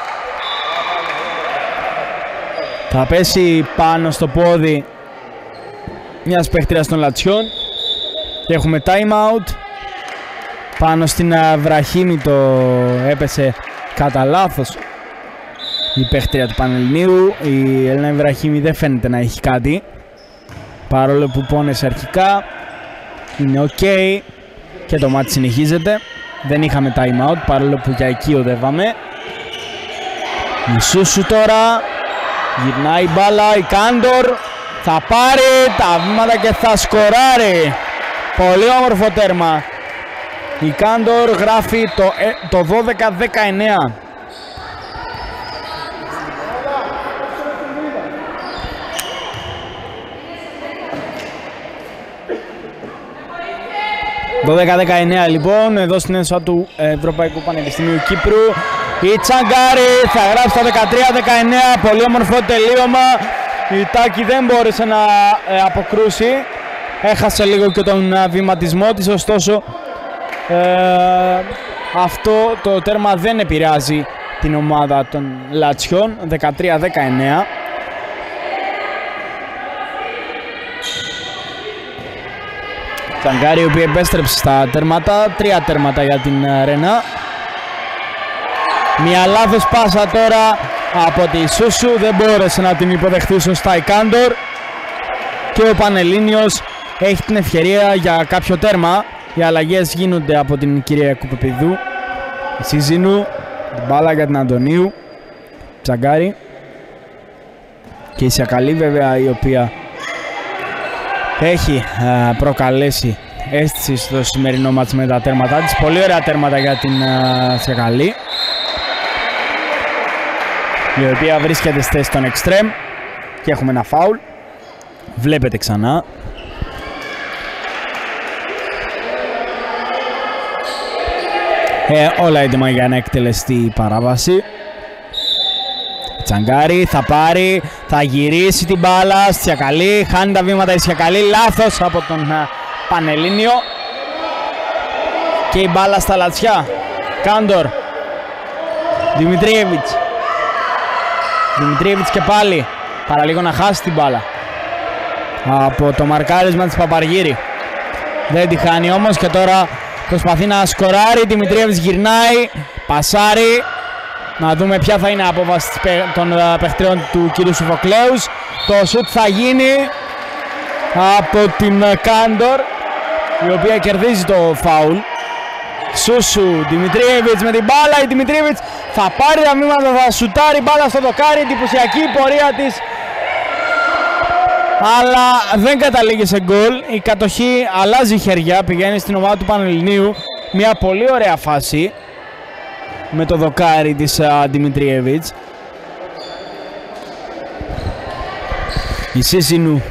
Θα πέσει πάνω στο πόδι μιας παίχτριας των Λατσιών. Έχουμε time out. Πάνω στην Βραχίνη το έπεσε κατά λάθος η παίχτρια του Πανελληνίου. Η Ελένα Βραχίνη δεν φαίνεται να έχει κάτι, παρόλο που πόνεσε αρχικά. Είναι ok και το μάτι συνεχίζεται. Δεν είχαμε time out παρόλο που για εκεί οδεύαμε. Η Σούσου τώρα γυρνάει μπάλα, η Κάντορ θα πάρει τα βήματα και θα σκοράρει. Πολύ όμορφο τέρμα. Η Κάντορ γράφει το, ε, το δώδεκα δεκαεννέα. δώδεκα δεκαεννέα λοιπόν εδώ στην αίθουσα του Ευρωπαϊκού Πανεπιστημίου Κύπρου. Η Τσαγκάρη θα γράψει το δεκατρία δεκαεννέα. Πολύ όμορφο τελείωμα. Η Τάκη δεν μπόρεσε να ε, αποκρούσει. Έχασε λίγο και τον ε, βηματισμό της, ωστόσο ε, αυτό το τέρμα δεν επηρεάζει την ομάδα των Λατσιών. δεκατρία δεκαεννέα. Τσαγκάρη, η οποία επέστρεψε στα τέρματα. Τρία τέρματα για την Ρένα. Μια λάθος πάσα τώρα από τη Σούσου. Δεν μπόρεσε να την υποδεχθεί σωστά η Κάντορ. Και ο Πανελλήνιος έχει την ευκαιρία για κάποιο τέρμα. Οι αλλαγές γίνονται από την κυρία Κουπεπιδού. Η Σίζινου. Την μπάλα για την Αντωνίου. Τσαγκάρη. Και η Σιακαλή βέβαια, η οποία έχει α, προκαλέσει αίσθηση στο σημερινό μάτς με τα τέρματά της. Πολύ ωραία τέρματα για την Σιακαλή, η οποία βρίσκεται στη θέση των εξτρέμ. Και έχουμε ένα φάουλ. Βλέπετε ξανά. Ε, όλα έτοιμα για να εκτελεστεί η παράβαση. Τσαγκάρη θα πάρει, θα γυρίσει την μπάλα στη Σιακαλή. Χάνει τα βήματα η Σιακαλή. Λάθος από τον uh, Πανελλήνιο. Και η μπάλα στα Λατσιά. Κάντορ Δημητριέβιτς. Δημητριέβιτς και πάλι. Παραλίγο να χάσει την μπάλα. Από το μαρκάρισμα της Παπαργύρη. Δεν τη χάνει όμως και τώρα προσπαθεί να σκοράρει. Δημητριέβιτς γυρνάει. Πασάρει. Να δούμε ποια θα είναι η απόβαση των παιχτριών του κ. Σουφοκλέους. Το σουτ θα γίνει από την Κάντορ, η οποία κερδίζει το φάουλ. Σούσου, Δημητριέβιτς με την μπάλα. Η Δημητριέβιτς θα πάρει τα βήματα, θα σουτάρει μπάλα στο δοκάρι. Εντυπωσιακή πορεία της, αλλά δεν καταλήγει σε γκολ. Η κατοχή αλλάζει χέρια, πηγαίνει στην ομάδα του Πανελληνίου. Μια πολύ ωραία φάση με το δοκάρι της uh, Δημητριέβιτς. Η Σίσινου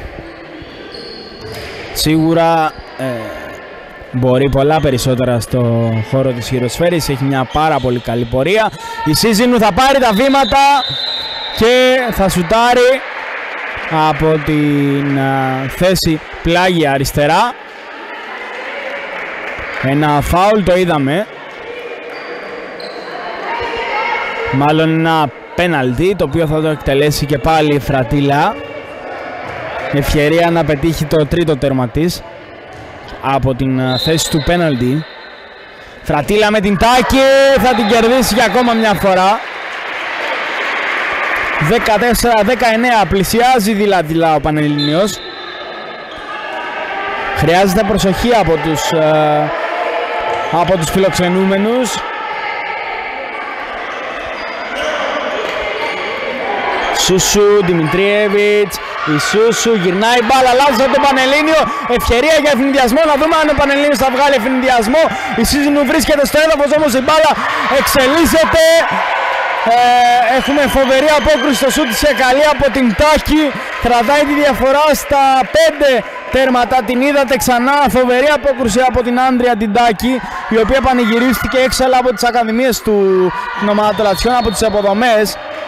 σίγουρα ε, μπορεί πολλά περισσότερα στο χώρο της χειροσφαίρης. Έχει μια πάρα πολύ καλή πορεία. Η Σίσινου θα πάρει τα βήματα και θα σουτάρει από την α, θέση πλάγια αριστερά. Ένα φάουλ το είδαμε. Μάλλον ένα πέναλτι, το οποίο θα το εκτελέσει και πάλι η Φρατίλα. Ευκαιρία να πετύχει το τρίτο τέρμα της από την α, θέση του πέναλτι. Φρατίλα με την Τάκη, θα την κερδίσει για ακόμα μια φορά. δεκατέσσερα δεκαεννέα, πλησιάζει δειλά-δειλά ο Πανελληνίος. Χρειάζεται προσοχή από τους, ε, από τους φιλοξενούμενους. Σούσου, Δημητριέβιτς, η Σούσου γυρνάει μπάλα, αλλάζει από τον Πανελλήνιο. Ευκαιρία για ευνηδιασμό, να δούμε αν ο Πανελλήνιος θα βγάλει ευνηδιασμό. Η Σίζινου βρίσκεται στο έδαφος, όμως η μπάλα εξελίσσεται. Ε, έχουμε φοβερή απόκριση στο σούτ της Εκαλή από την Τάκη. Κρατάει τη διαφορά στα πέντε τέρματα. Την είδατε ξανά. Φοβερή απόκριση από την Άντρια την Τάκη, η οποία πανηγυρίστηκε έξαλα από τις ακαδημίες του, την ομάδα των Λατσιών, από τις αποδομές.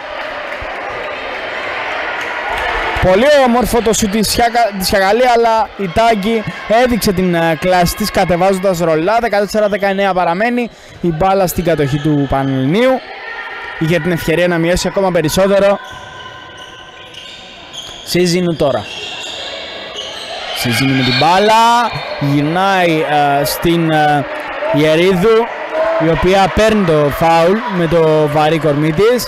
Πολύ όμορφο το σούτ της Χιακαλή, αλλά η Τάκη έδειξε την uh, κλάση της κατεβάζοντας ρολά. δεκατέσσερα δεκαεννέα παραμένει η μπάλα στην κατοχή του Πανελληνίου. Είχε την ευκαιρία να μειώσει ακόμα περισσότερο. Σίζινου τώρα. Σίζινου με την μπάλα. Γυρνάει uh, στην uh, Ιερίδου, η οποία παίρνει το φάουλ με το βαρύ κορμί της.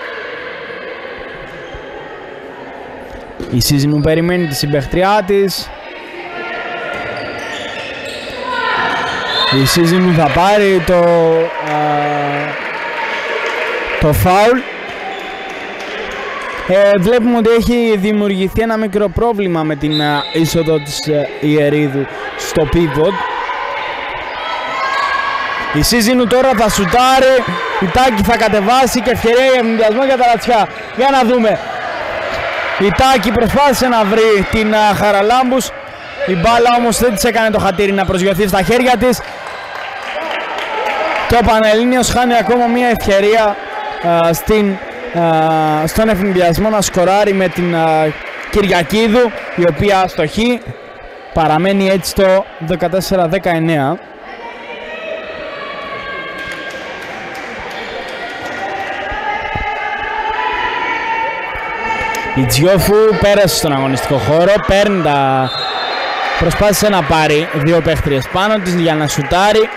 Η Σίζινου περιμένει τη συμπαιχτριά της. Η Σίζινου θα πάρει το, uh, το φάουλ. Ε, βλέπουμε ότι έχει δημιουργηθεί ένα μικρό πρόβλημα με την uh, είσοδο της uh, Ιερίδου στο pivot. Η Σίζινου τώρα θα σουτάρει. Η Τάκη θα κατεβάσει και ευκαιρία για ευνηδιασμό για τα Λατσιά. Για να δούμε. Η Τάκη προσπάθησε να βρει την uh, Χαραλάμπους. Η μπάλα όμως δεν της έκανε το χατήρι να προσγειωθεί στα χέρια της. Και ο Πανελλήνιος χάνει ακόμα μια ευκαιρία uh, στην, uh, στον ευνηδιασμό να σκοράρει με την uh, Κυριακίδου, η οποία αστοχεί. Παραμένει έτσι το δεκατέσσερα δεκαεννέα. Η Τζιόφου πέρασε στον αγωνιστικό χώρο, παίρνει τα... προσπάθησε να πάρει δύο παίχτριες πάνω της για να σουτάρει.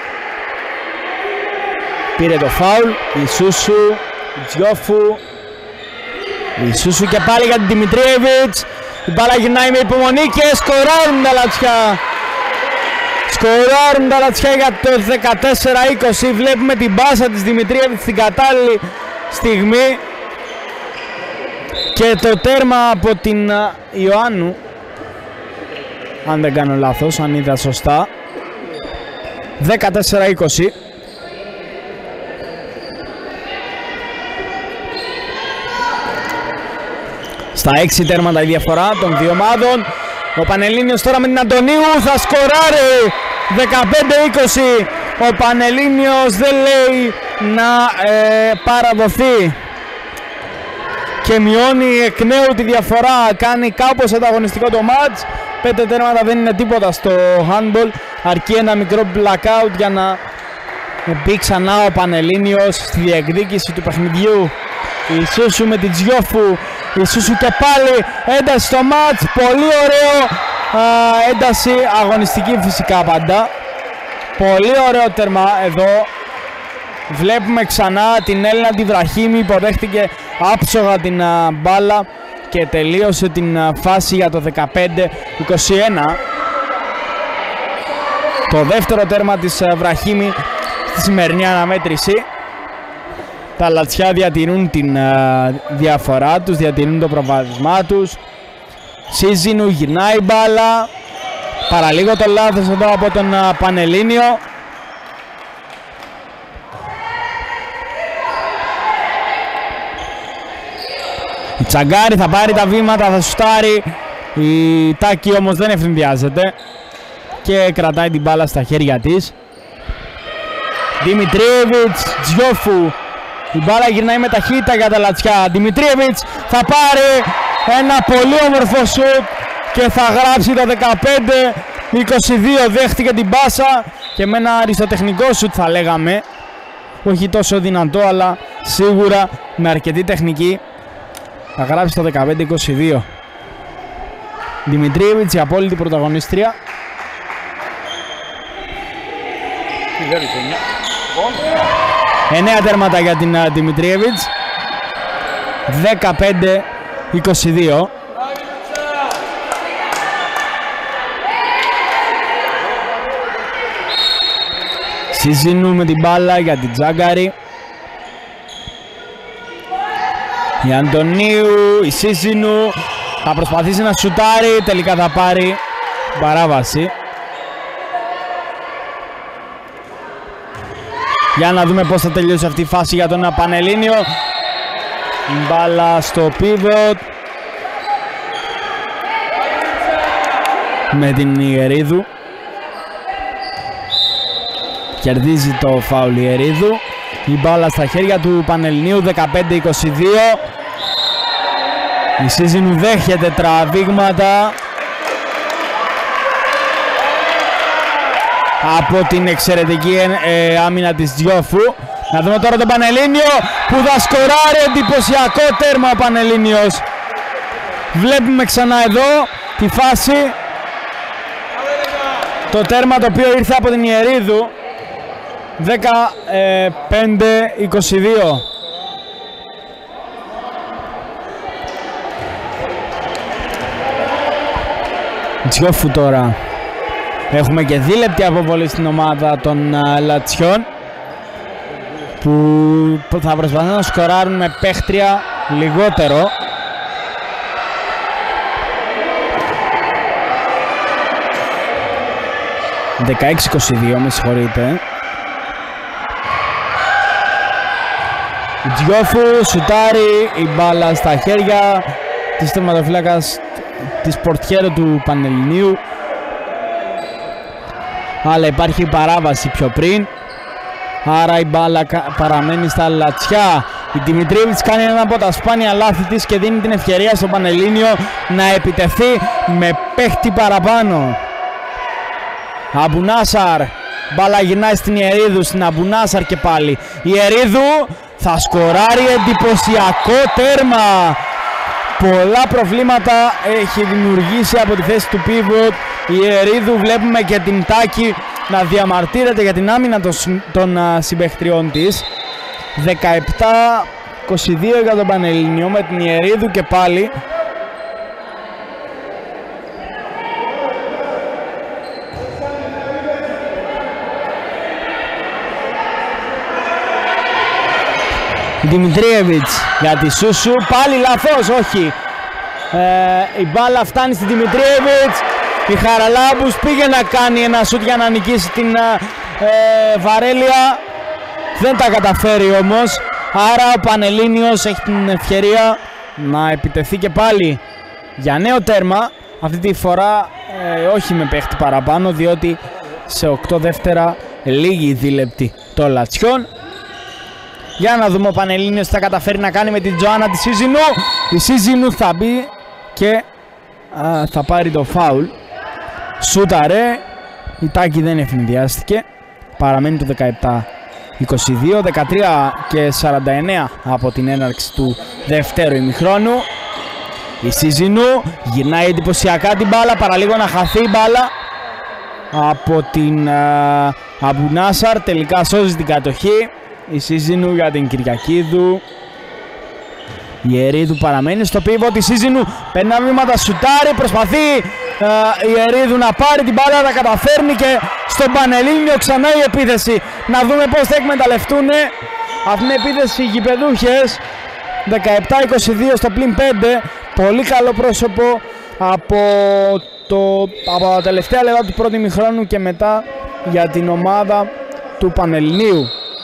Πήρε το φάουλ, η Σούσου, η Τζιόφου, η Σούσου και πάλι για την Δημητριέβιτς. Η μπάλα γυρνάει με υπομονή και σκοράρουν τα Λατσιά. Σκοράρουν τα Λατσιά για το δεκατέσσερα είκοσι. Βλέπουμε την πάσα της Δημητριέβιτς στην κατάλληλη στιγμή. Και το τέρμα από την Ιωάννου, αν δεν κάνω λάθος, αν είδα σωστά. δεκατέσσερα είκοσι. Στα έξι τέρματα η διαφορά των δύο ομάδων. Ο Πανελλήνιος τώρα με την Αντωνίου θα σκοράρει. δεκαπέντε είκοσι. Ο Πανελλήνιος δεν λέει να ε, παραδοθεί και μειώνει εκ νέου τη διαφορά. Κάνει κάπως ανταγωνιστικό το μάτς. Πέντε τέρματα δεν είναι τίποτα στο handball. Αρκεί ένα μικρό blackout για να μπει ξανά ο Πανελλήνιος στη διεκδίκηση του παιχνιδιού. Η Σούσου με την Τζιόφου, η Σούσου και πάλι ένταση στο μάτς, πολύ ωραίο, α, ένταση αγωνιστική φυσικά πάντα. Πολύ ωραίο τέρμα εδώ. Βλέπουμε ξανά την Έλληνα τη Βραχίμη, υποδέχτηκε άψογα την α, μπάλα και τελείωσε την α, φάση για το δεκαπέντε είκοσι ένα. Το δεύτερο τέρμα της α, Βραχίμη στη σημερινή αναμέτρηση. Τα λατσιά διατηρούν την α, διαφορά τους, διατηρούν το προβάδισμά τους. Σίζινου γυρνάει η μπάλα. Παραλίγο το λάθος εδώ από τον α, Πανελλήνιο. Η Τσαγκάρη θα πάρει τα βήματα, θα σουτάρει. Η Τάκη όμως δεν ευθυνδιάζεται και κρατάει την μπάλα στα χέρια της. Δημητρίεβιτς, Τζιόφου. Η μπάλα γυρνάει με ταχύτητα για τα λατσιά. Δημητρίεβιτς θα πάρει ένα πολύ όμορφο σουτ και θα γράψει το δεκαπέντε είκοσι δύο. Δέχτηκε την πάσα και με ένα αριστοτεχνικό σουτ θα λέγαμε. Όχι τόσο δυνατό αλλά σίγουρα με αρκετή τεχνική. Θα γράψει το δεκαπέντε είκοσι δύο. Δημητρίεβιτς, η απόλυτη πρωταγωνίστρια. εννέα τέρματα για την uh, Δημητρίεβιτς. δεκαπέντε είκοσι δύο. Σίζινου με την μπάλα για την Τζάγκαρη. Η Αντωνίου, η Σίζινου θα προσπαθήσει να σουτάρει, τελικά θα πάρει παράβαση. Για να δούμε πώς θα τελειώσει αυτή η φάση για τον Πανελλήνιο. Μπάλα στο pivot με την Ιερίδου. Κερδίζει το φάουλ η Ιερίδου. Η μπάλα στα χέρια του Πανελληνίου, δεκαπέντε είκοσι δύο. Η Σίζινου δέχεται τραβήγματα από την εξαιρετική ε, άμυνα της Τζιόφου. Να δούμε τώρα τον Πανελλήνιο που θα σκοράρει, εντυπωσιακό τέρμα ο Πανελλήνιος. Βλέπουμε ξανά εδώ τη φάση, το τέρμα το οποίο ήρθε από την Ιερίδου. δεκαπέντε είκοσι δύο. Τζιόφου τώρα. Έχουμε και δίλεπτη αποβολή στην ομάδα των uh, Λατσιών που θα προσπαθούν να σκοράρουν με παίχτρια λιγότερο. δεκαέξι είκοσι δύο, με συγχωρείτε. Τζιόφου σουτάρει, η μπάλα στα χέρια της τερματοφύλακας της πορτιέρου του Πανελληνίου. Αλλά υπάρχει παράβαση πιο πριν, άρα η μπάλα παραμένει στα λατσιά. Η Δημητρίεβιτς κάνει ένα από τα σπάνια λάθη της και δίνει την ευκαιρία στο Πανελλήνιο να επιτεθεί με παίχτη παραπάνω. Αμπουνάσαρ, μπάλα γυρνάει στην Ιερίδου, στην Αμπουνάσαρ και πάλι. Η Ιερίδου θα σκοράρει, εντυπωσιακό τέρμα. Πολλά προβλήματα έχει δημιουργήσει από τη θέση του pivot η Ιερίδου. Βλέπουμε και την Τάκη να διαμαρτύρεται για την άμυνα των, των συμπαιχτριών της. δεκαεπτά είκοσι δύο για τον Πανελληνίο με την Ιερίδου και πάλι. Δημητρίεβιτς για τη Σούσου, πάλι λαθός, όχι. Ε, η μπάλα φτάνει στη Δημητρίεβιτς. Η Χαραλάμπους πήγε να κάνει ένα σουτ για να νικήσει την ε, Βαρέλια. Δεν τα καταφέρει όμως. Άρα ο Πανελλήνιος έχει την ευκαιρία να επιτεθεί και πάλι για νέο τέρμα. Αυτή τη φορά ε, όχι με παίχτη παραπάνω, διότι σε οκτώ δεύτερα λίγη δίλεπτη των Λατσιών. Για να δούμε ο Πανελλήνιος τι θα καταφέρει να κάνει με την Τζοάννα της Σίζινου. Η Σίζινου θα μπει και α, θα πάρει το φάουλ. Σούταρε. Η Τάκη δεν ευνηδιάστηκε. Παραμένει το δεκαεπτά είκοσι δύο δεκατρία και σαράντα εννέα από την έναρξη του δεύτερου ημιχρόνου. Η Σίζινου γυρνάει εντυπωσιακά την μπάλα, παραλίγο να χαθεί η μπάλα από την uh, Αμπουνάσαρ, τελικά σώζει την κατοχή. Η Σίζινου για την Κυριακίδου. Η Ιερίδου παραμένει στο πίβο τη Σίζινου, παίρνει βήματα, σουτάρει, προσπαθεί uh, η Ιερίδου να πάρει την μπάλα, τα καταφέρνει και στον Πανελλήνιο ξανά η επίθεση. Να δούμε πώς θα εκμεταλλευτούν αυτήν την επίθεση οι γηπεδούχες. δεκαεπτά είκοσι δύο στο πλην πέντε, πολύ καλό πρόσωπο από, το, από τα τελευταία λεπτά του πρώτου ημιχρόνου και μετά για την ομάδα του Πανελληνίου.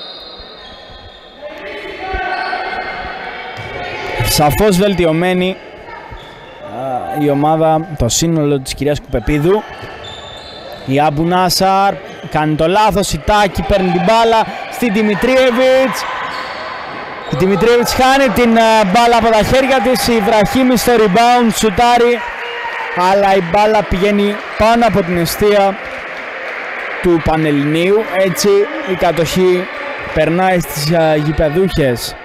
Σαφώς βελτιωμένη η ομάδα, το σύνολο της κυρίας Κουπεπίδου. Η Αμπουνάσαρ κάνει το λάθος, η Τάκη παίρνει την μπάλα στη Δημητρίεβιτς. Η Δημητρίεβιτς χάνει την μπάλα από τα χέρια της, η Βραχίμη στο rebound, σουτάρει, αλλά η μπάλα πηγαίνει πάνω από την εστία του Πανελληνίου. Έτσι η κατοχή περνάει στις γηπεδούχες.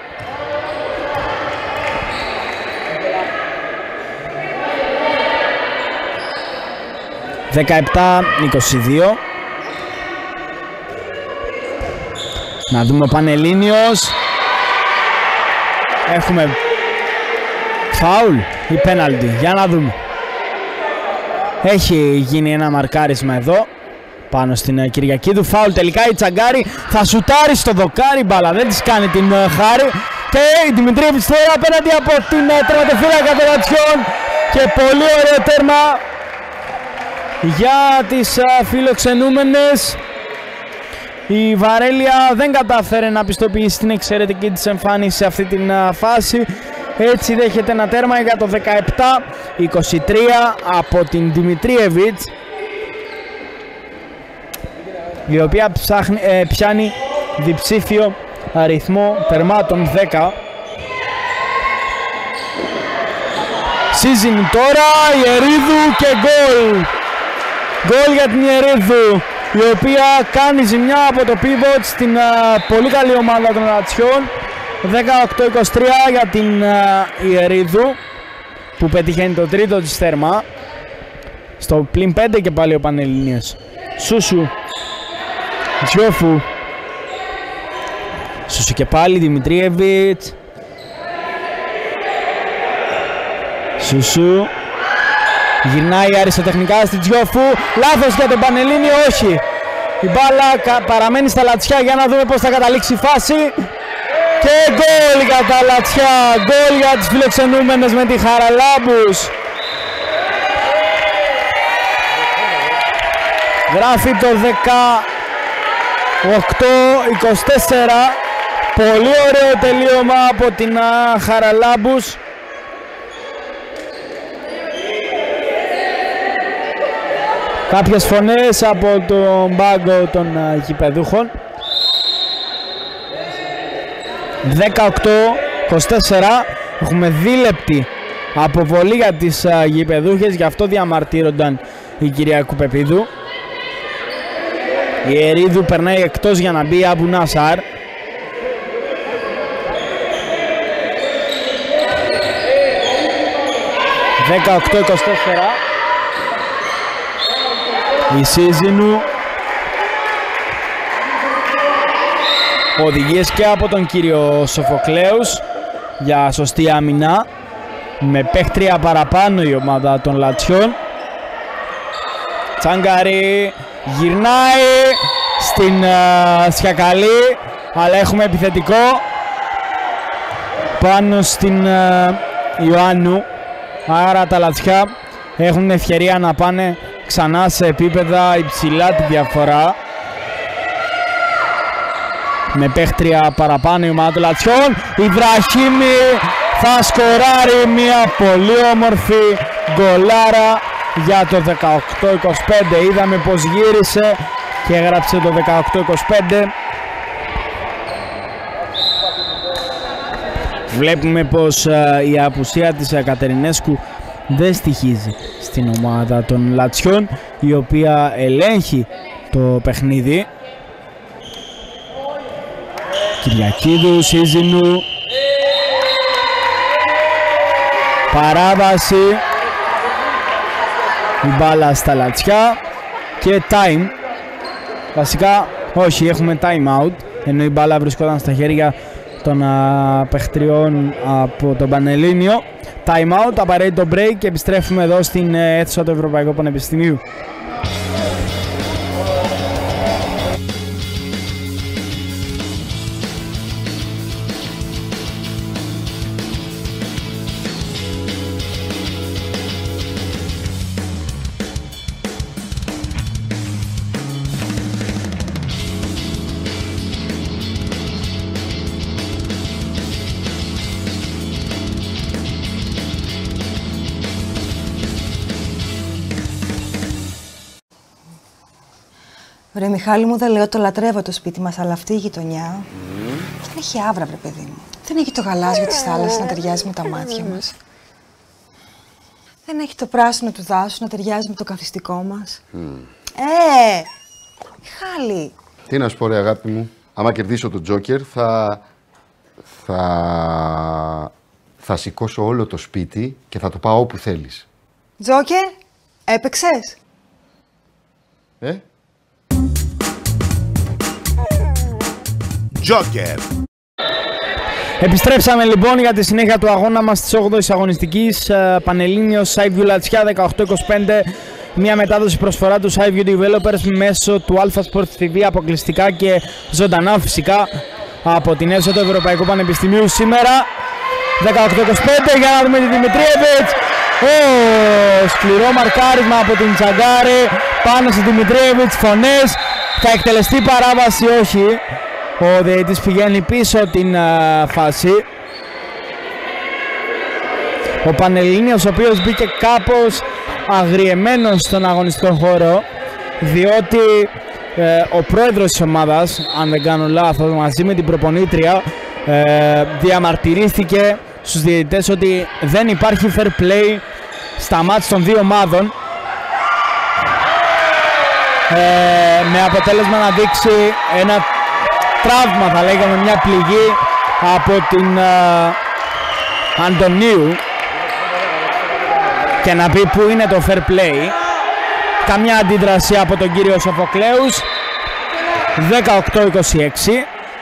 δεκαεπτά είκοσι δύο. Να δούμε ο Πανελλήνιος. Έχουμε φάουλ ή πέναλτι, για να δούμε. Έχει γίνει ένα μαρκάρισμα εδώ πάνω στην Κυριακίδου. Φάουλ τελικά, η Τσαγκάρη θα σουτάρει στο δοκάρι, μπάλα δεν της κάνει την χάρη. Και η Δημητρίεβιτς τώρα απέναντι από την τερματοφύλακα των Λατσιών. Και πολύ ωραίο τέρμα για τις uh, φιλοξενούμενες. Η Βαρέλια δεν κατάφερε να πιστοποιήσει την εξαιρετική της εμφάνιση σε αυτή την uh, φάση. Έτσι δέχεται ένα τέρμα για το δεκαεπτά είκοσι τρία από την Δημητρίεβιτς, η οποία ψάχνει, ε, πιάνει διψήφιο αριθμό τερμάτων δέκα. Σίζινου τώρα, Ιερίδου και γκολ. Γκολ για την Ιερίδου, η οποία κάνει ζημιά από το pivot στην uh, πολύ καλή ομάδα των Λατσιών. δεκαοκτώ είκοσι τρία για την uh, Ιερίδου, που πετυχαίνει το τρίτο της τέρμα. Στο πλην πέντε και πάλι ο Πανελληνίας. Σούσου, Τζιόφου, Σούσου και πάλι Δημητρίεβιτς, Σούσου. Γυρνάει αριστοτεχνικά στην Τζιόφου. Λάθος για τον Πανελλήνιο, όχι. Η μπάλα παραμένει στα Λατσιά, για να δούμε πώς θα καταλήξει η φάση. Και γκολ για τα Λατσιά. Γκολ για τις φιλοξενούμενες με τη Χαραλάμπους. Γράφει το δεκαοκτώ είκοσι τέσσερα. Πολύ ωραίο τελείωμα από την Χαραλάμπους. Κάποιες φωνές από τον πάγκο των uh, γηπεδούχων. δεκαοκτώ είκοσι τέσσερα. Έχουμε δίλεπτη αποβολή για τις uh, γηπεδούχες, γι' αυτό διαμαρτύρονταν η κυρία Κουπεπίδου. Η Ιερίδου περνάει εκτός για να μπει η Αμπουνάσαρ. δεκαοκτώ είκοσι τέσσερα. Η Σίζινου. Οδηγίες και από τον κύριο Σοφοκλέους για σωστή άμυνα. Με παίχτρια παραπάνω η ομάδα των Λατσιών. Τσάγκαρη γυρνάει στην uh, Σιακαλή, αλλά έχουμε επιθετικό πάνω στην uh, Ιωάννου. Άρα τα Λατσιά έχουν ευκαιρία να πάνε ξανά σε επίπεδα υψηλά τη διαφορά. Με παίχτρια παραπάνω η ομάδα των Λατσιών. Η Βραχίμη θα σκοράρει μια πολύ όμορφη γκολάρα για το δεκαοκτώ είκοσι πέντε. Είδαμε πως γύρισε και έγραψε το δεκαοκτώ είκοσι πέντε. Βλέπουμε πως uh, η απουσία της uh, Κατερινέσκου δεν στοιχίζει στην ομάδα των Λατσιών, η οποία ελέγχει το παιχνίδι. Κυριακίδου, Σίζινου. Παράβαση. Η μπάλα στα λατσιά και time. Βασικά όχι, έχουμε time out, ενώ η μπάλα βρισκόταν στα χέρια των α, παιχτριών από τον Πανελλήνιο. Time out, απαραίτητο break και επιστρέφουμε εδώ στην αίθουσα του Ευρωπαϊκού Πανεπιστημίου. Ρε Μιχάλη μου, δεν λέω, το λατρεύω το σπίτι μας, αλλά αυτή η γειτονιά mm. δεν έχει άβρα, βρε παιδί μου. Δεν έχει το γαλάζιο της θάλασσας να ταιριάζει με τα μάτια μας. Δεν έχει το πράσινο του δάσους να ταιριάζει με το καθιστικό μας. Mm. Ε, Μιχάλη. Τι να σου πω, ρε αγάπη μου, άμα κερδίσω τον Τζόκερ θα... θα... θα σηκώσω όλο το σπίτι και θα το πάω όπου θέλεις. Τζόκερ, έπαιξες? Ε? Τζόκερ. Επιστρέψαμε λοιπόν για τη συνέχεια του αγώνα μας της όγδοης αγωνιστικής. Πανελλήνιος Skyview Λατσιά δεκαοκτώ είκοσι πέντε. Μια μετάδοση προσφορά του Skyview Developers μέσω του Alpha Sports τι βι, αποκλειστικά και ζωντανά φυσικά από την αίθουσα του Ευρωπαϊκού Πανεπιστημίου σήμερα. δεκαοκτώ είκοσι πέντε, για να δούμε τη Δημητρίεβιτς. Oh, σκληρό μαρκάρισμα από την Τσαγκάρη πάνω στη Δημητρίεβιτς, φωνές. Θα εκτελεστεί παράβαση? Όχι. Ο διαιτητής πηγαίνει πίσω την α, φάση. Ο Πανελλήνιος, ο οποίος μπήκε κάπως αγριεμένος στον αγωνιστικό χώρο, διότι ε, ο πρόεδρος της ομάδας, αν δεν κάνω λάθος, μαζί με την προπονήτρια, ε, διαμαρτυρήθηκε στους διαιτητές ότι δεν υπάρχει fair play στα μάτς των δύο ομάδων, ε, με αποτέλεσμα να δείξει ένα τραύμα, θα λέγαμε, μια πληγή από την uh, Αντωνίου, και να πει που είναι το fair play. Καμιά αντίδραση από τον κύριο Σοφοκλέους. δεκαοκτώ είκοσι έξι.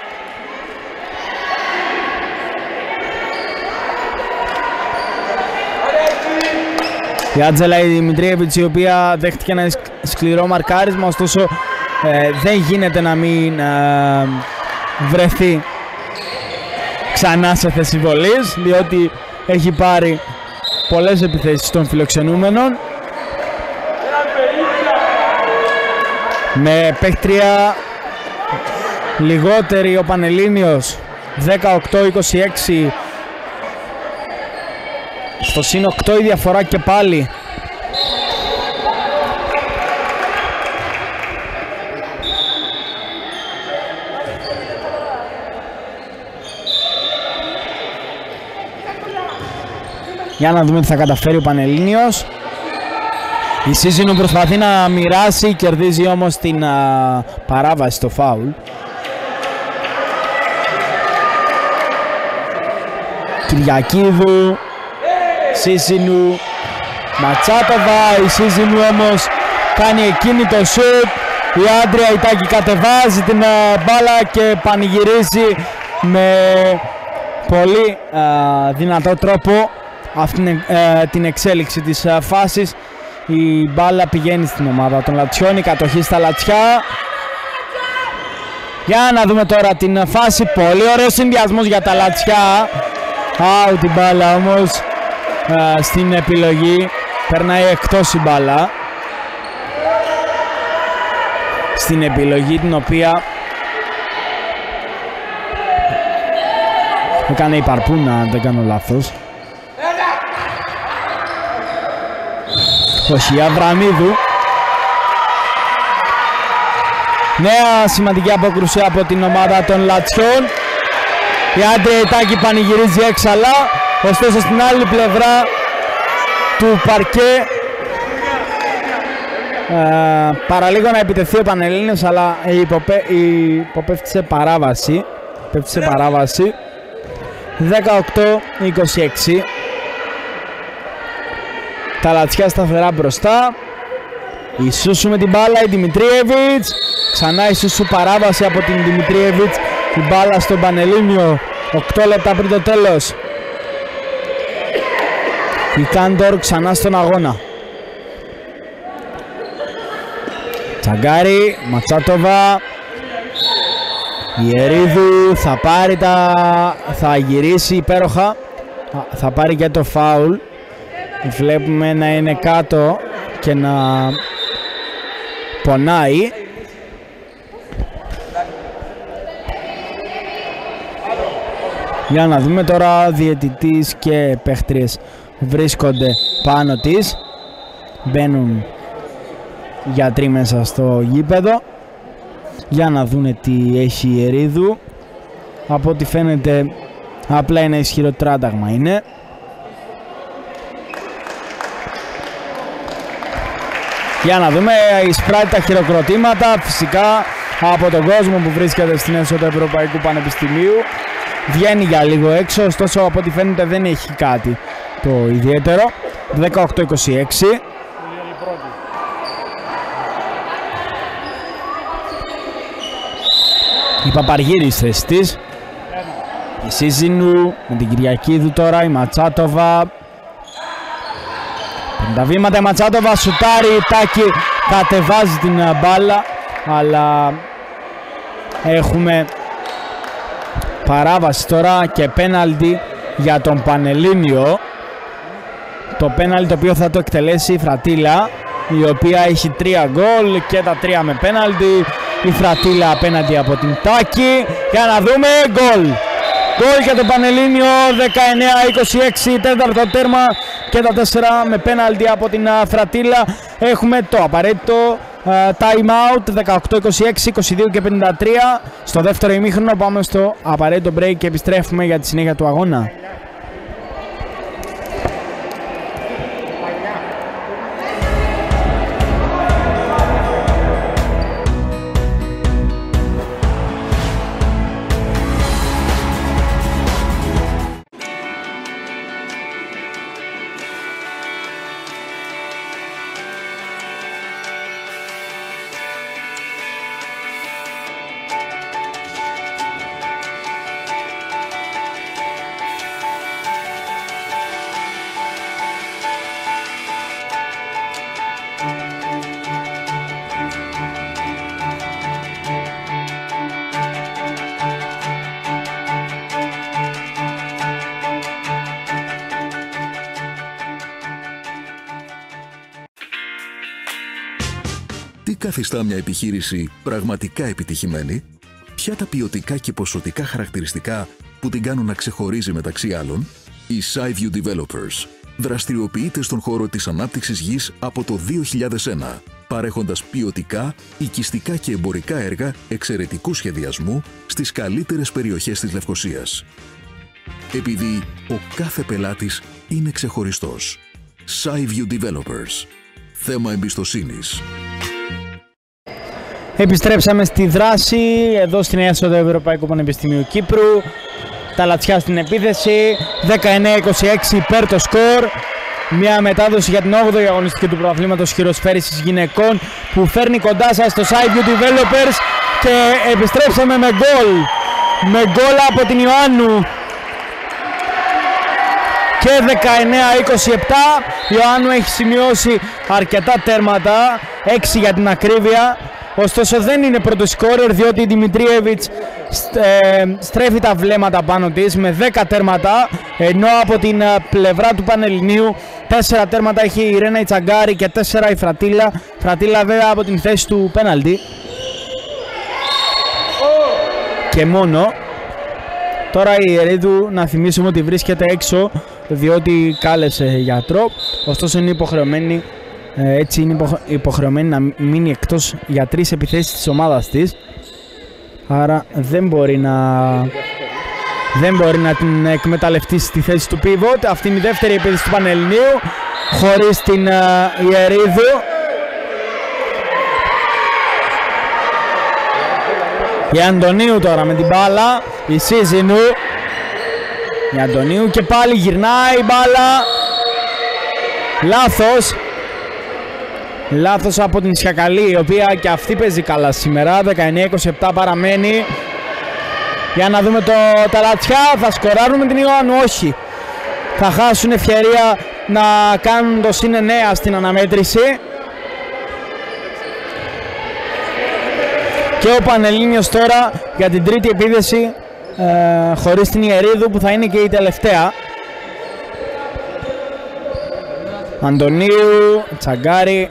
Η Άντζελα η Δημητρίεβιτς, η οποία δέχτηκε ένα σκληρό μαρκάρισμα, ωστόσο Ε, δεν γίνεται να μην ε, βρεθεί ξανά σε θέση βολής, διότι έχει πάρει πολλές επιθέσεις των φιλοξενούμενων. Με παίκτρια λιγότερη ο Πανελλήνιος, δεκαοκτώ είκοσι έξι. Στο συν οκτώ η διαφορά και πάλι. Για να δούμε τι θα καταφέρει ο Πανελλήνιος. Η Σίζινου προσπαθεί να μοιράσει, κερδίζει όμως την α, παράβαση στο φάουλ. Κυριακίδου, Σίζινου, Ματσάτοβα. Η Σίζινου όμως κάνει εκείνη το σουτ. Η Άντρια Ιτάκη κατεβάζει την α, μπάλα και πανηγυρίζει με πολύ α, δυνατό τρόπο αυτή ε, την εξέλιξη της ε, φάσης. Η μπάλα πηγαίνει στην ομάδα των Λατσιών, η κατοχή στα Λατσιά. Για να δούμε τώρα την φάση, πολύ ωραίος συνδυασμός για τα Λατσιά. Out η μπάλα όμως, ε, στην επιλογή περνάει εκτός η μπάλα. Στην επιλογή την οποία έκανε η Παρπούνα, αν δεν κάνω λάθος. Όχι, η Αβραμίδου. Νέα σημαντική απόκρουση από την ομάδα των Λατσιών. Η Άντρια Ιτάκη πανηγυρίζει έξαλα, ωστόσο στην άλλη πλευρά του παρκέ ε, παραλίγο να επιτεθεί ο Πανελλήνιος, αλλά υποπέ, υποπέφτει σε παράβαση. πέφτει σε παράβαση. δεκαοκτώ είκοσι έξι. Τα Λατσιά σταθερά μπροστά. Η Σούσου με την μπάλα, η Δημητρίεβιτς. Ξανά η Σούσου, παράβαση από την Δημητρίεβιτς. Η μπάλα στον Πανελλήνιο, οκτώ λεπτά πριν το τέλος. Η Κάντορ ξανά στον αγώνα. Τσαγκάρη, Ματσάτοβα. Η Ερίδου θα πάρει τα... θα γυρίσει υπέροχα. Θα πάρει και το φάουλ. Βλέπουμε να είναι κάτω και να πονάει. Για να δούμε τώρα, διαιτητής και παίχτριες βρίσκονται πάνω της. Μπαίνουν γιατροί μέσα στο γήπεδο για να δούνε τι έχει η Ερίδου. Από ό,τι φαίνεται απλά ένα ισχυρό τράταγμα είναι. Για να δούμε, εισπράττει τα χειροκροτήματα φυσικά από τον κόσμο που βρίσκεται στην αίθουσα του Ευρωπαϊκού Πανεπιστημίου. Βγαίνει για λίγο έξω, ωστόσο από ό,τι φαίνεται δεν έχει κάτι το ιδιαίτερο. δεκαοκτώ είκοσι έξι. Η Παπαργύρη στη θέση της. Η Σίζινου με την Κυριακίδου τώρα, η Ματσάτοβα. Τα βήματα η Ματσάτοβα, σουτάρει, η Τάκη κατεβάζει την μπάλα, αλλά έχουμε παράβαση τώρα και πέναλτι για τον Πανελλήνιο. Το πέναλτι το οποίο θα το εκτελέσει η Φρατίλα, η οποία έχει τρία γκολ και τα τρία με πέναλτι. Η Φρατίλα απέναντι από την Τάκη. Για να δούμε, γκολ! Γκολ για τον Πανελλήνιο, δεκαεννέα είκοσι έξι, τέταρτο τέρμα και τα τέσσερα με πέναλτι από την Φρατίλα. Έχουμε το απαραίτητο uh, time out, δεκαοκτώ είκοσι έξι, είκοσι δύο και πενήντα τρία. Στο δεύτερο ημίχρονο πάμε στο απαραίτητο break και επιστρέφουμε για τη συνέχεια του αγώνα. Τι καθιστά μια επιχείρηση πραγματικά επιτυχημένη? Ποια τα ποιοτικά και ποσοτικά χαρακτηριστικά που την κάνουν να ξεχωρίζει μεταξύ άλλων? Η SciView Developers δραστηριοποιείται στον χώρο της ανάπτυξης γης από το δύο χιλιάδες ένα, παρέχοντας ποιοτικά, οικιστικά και εμπορικά έργα εξαιρετικού σχεδιασμού στις καλύτερες περιοχές της Λευκωσίας. Επειδή ο κάθε πελάτης είναι ξεχωριστός. SciView Developers. Θέμα εμπιστοσύνης. Επιστρέψαμε στη δράση εδώ στην αίθουσα του Ευρωπαϊκού Πανεπιστημίου Κύπρου. Τα Λατσιά στην επίθεση, δεκαεννέα είκοσι έξι υπέρ το σκορ. Μια μετάδοση για την όγδοη αγωνιστική του πρωταθλήματος χειροσφαίρισης γυναικών που φέρνει κοντά σας το SciView Developers και επιστρέψαμε με γκολ. Με γκολ από την Ιωάννου. Και δεκαεννέα είκοσι επτά. Η Ιωάννου έχει σημειώσει αρκετά τέρματα, έξι για την ακρίβεια. Ωστόσο δεν είναι πρώτο σκόρερ, διότι η Δημητρίεβιτς στρέφει τα βλέμματα πάνω της με δέκα τέρματα, ενώ από την πλευρά του Πανελληνίου τέσσερα τέρματα έχει η Ρένα Τσαγκάρη και τέσσερα η Φρατίλα. Φρατίλα βέβαια από την θέση του πέναλτι. Και μόνο. Τώρα η Ερίδου, να θυμίσουμε ότι βρίσκεται έξω, διότι κάλεσε γιατρό, ωστόσο είναι υποχρεωμένη, έτσι είναι υποχρεωμένη να μείνει εκτός για τρεις επιθέσεις της ομάδας της. Άρα δεν μπορεί να, δεν μπορεί να την εκμεταλλευτεί στη θέση του pivot. Αυτή είναι η δεύτερη επίθεση του Πανελληνίου, χωρίς την Ιερίδου. Η Αντωνίου τώρα με την μπάλα, η Σίζινου. Η Αντωνίου και πάλι γυρνάει η μπάλα. Λάθος. Λάθος από την Ισιακαλή, η οποία και αυτή παίζει καλά σήμερα. δεκαεννιά είκοσι επτά παραμένει. Για να δούμε το Ταλατσιά. Θα σκοράρουν με την Ιωάννου, όχι. Θα χάσουν ευκαιρία να κάνουν το συν εννέα στην αναμέτρηση. Και ο Πανελλήνιος τώρα για την τρίτη επίθεση ε, χωρίς την Ιερίδου, που θα είναι και η τελευταία. Αντωνίου, Τσαγκάρη,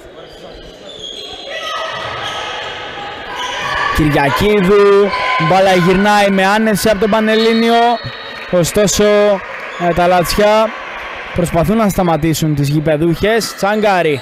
Κυριακίδου, μπάλα γυρνάει με άνεση από τον Πανελλήνιο, ωστόσο ε, τα Λατσιά προσπαθούν να σταματήσουν τις γηπεδούχες. Τσαγκάρη,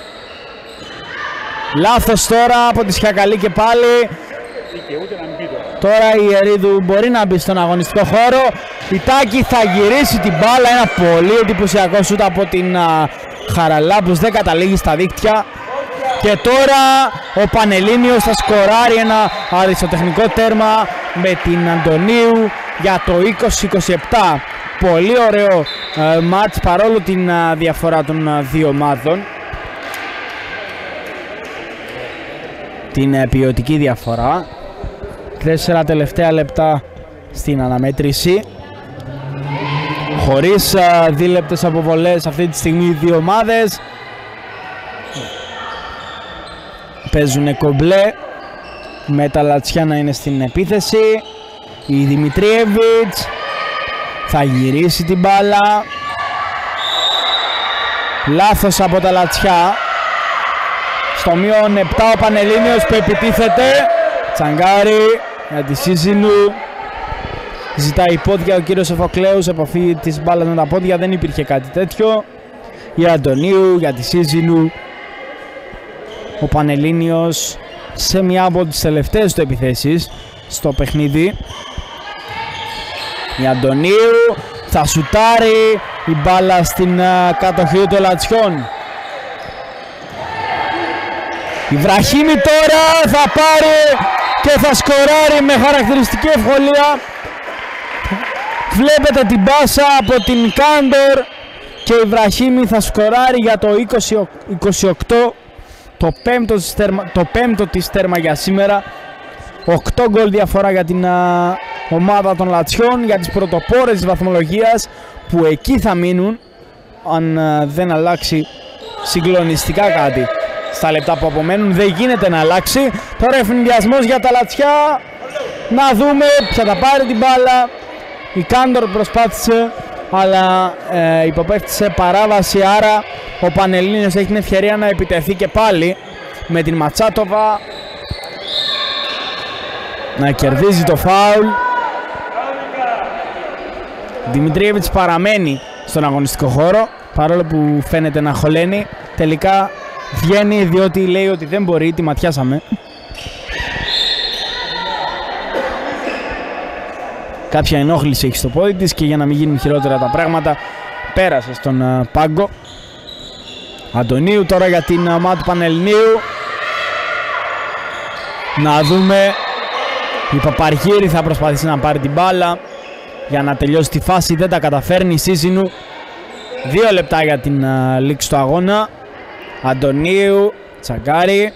λάθος τώρα από τη Σιακαλή και πάλι. Τώρα η Ιερίδου μπορεί να μπει στον αγωνιστικό χώρο. Η Τάκη θα γυρίσει την μπάλα, ένα πολύ εντυπωσιακό σούτ από την α, Χαραλάμπους, δεν καταλήγει στα δίκτυα. Και τώρα ο Πανελλήνιος θα σκοράρει ένα αριστοτεχνικό τέρμα με την Αντωνίου για το είκοσι είκοσι επτά. Πολύ ωραίο ε, μάτς παρόλο την α, διαφορά των α, δύο ομάδων. Την ε, ποιοτική διαφορά. Τέσσερα τελευταία λεπτά στην αναμέτρηση. Χωρίς α, δίλεπτες αποβολές αυτή τη στιγμή οι δύο ομάδες. Παίζουν κομπλέ με τα Λατσιά να είναι στην επίθεση. Η Δημητριέβιτς θα γυρίσει την μπάλα. Λάθος από τα Λατσιά. Στο μείον επτά ο Πανελλήνιος που επιτίθεται. Τσαγκάρη για τη Σίζινου. Ζητάει πόδια ο κύριος Σοφοκλέους, επαφή της μπάλας με τα πόδια, δεν υπήρχε κάτι τέτοιο. Για Αντωνίου, για τη Σίζινου. Ο Πανελλήνιος σε μια από τις τελευταίες του επιθέσεις στο παιχνίδι. Η Αντωνίου θα σουτάρει η μπάλα στην uh, κατοχή των Λατσιών. Η Βραχίμη τώρα θα πάρει και θα σκοράρει με χαρακτηριστική ευκολία. Βλέπετε την πάσα από την Κάντορ και η Βραχίμη θα σκοράρει για το είκοσι είκοσι οκτώ, το πέμπτο, το πέμπτο της τέρμα για σήμερα. οκτώ γκολ διαφορά για την α, ομάδα των Λατσιών, για τις πρωτοπόρες της βαθμολογίας, που εκεί θα μείνουν αν α, δεν αλλάξει συγκλονιστικά κάτι στα λεπτά που απομένουν. Δεν γίνεται να αλλάξει. Τώρα ευνηδιασμός για τα Λατσιά. Να δούμε ποια θα πάρει την μπάλα. Η Κάντορ προσπάθησε, αλλά ε, υποπέφτησε παράβαση, άρα ο Πανελλήνιος έχει την ευκαιρία να επιτεθεί και πάλι με την Ματσάτοβα να κερδίζει το φάουλ. Δημητριέβιτς παραμένει στον αγωνιστικό χώρο, παρόλο που φαίνεται να χωλαίνει. Τελικά βγαίνει διότι λέει ότι δεν μπορεί, τη ματιάσαμε. Κάποια ενόχληση έχει στο πόδι της και για να μην γίνουν χειρότερα τα πράγματα πέρασε στον uh, πάγκο. Αντωνίου τώρα για την ομάδα του Πανελληνίου. Να δούμε. Η Παπαργύρη θα προσπαθήσει να πάρει την μπάλα για να τελειώσει τη φάση, δεν τα καταφέρνει. Σίζινου. Δύο λεπτά για την uh, λήξη του αγώνα. Αντωνίου, Τσαγκάρη.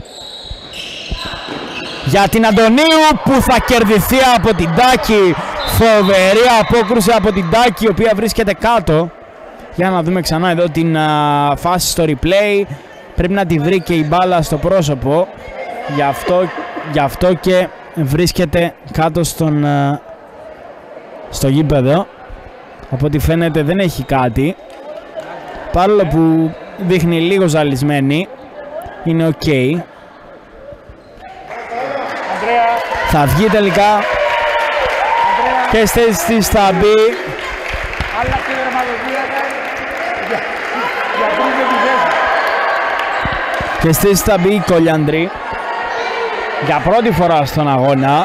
Για την Αντωνίου που θα κερδιθεί από την Τάκη. Φοβερή απόκρουση από την Τάκη, η οποία βρίσκεται κάτω. Για να δούμε ξανά εδώ την α, φάση στο replay. Πρέπει να τη βρει και η μπάλα στο πρόσωπο. Γι' αυτό, γι' αυτό και βρίσκεται κάτω στον, α, στο γήπεδο. Από ό,τι φαίνεται δεν έχει κάτι. Παρόλο που δείχνει λίγο ζαλισμένη, είναι ok. Θα βγει τελικά και στη θέση θα μπει και στη θέση θα μπει η Κολιαντρή για πρώτη φορά στον αγώνα.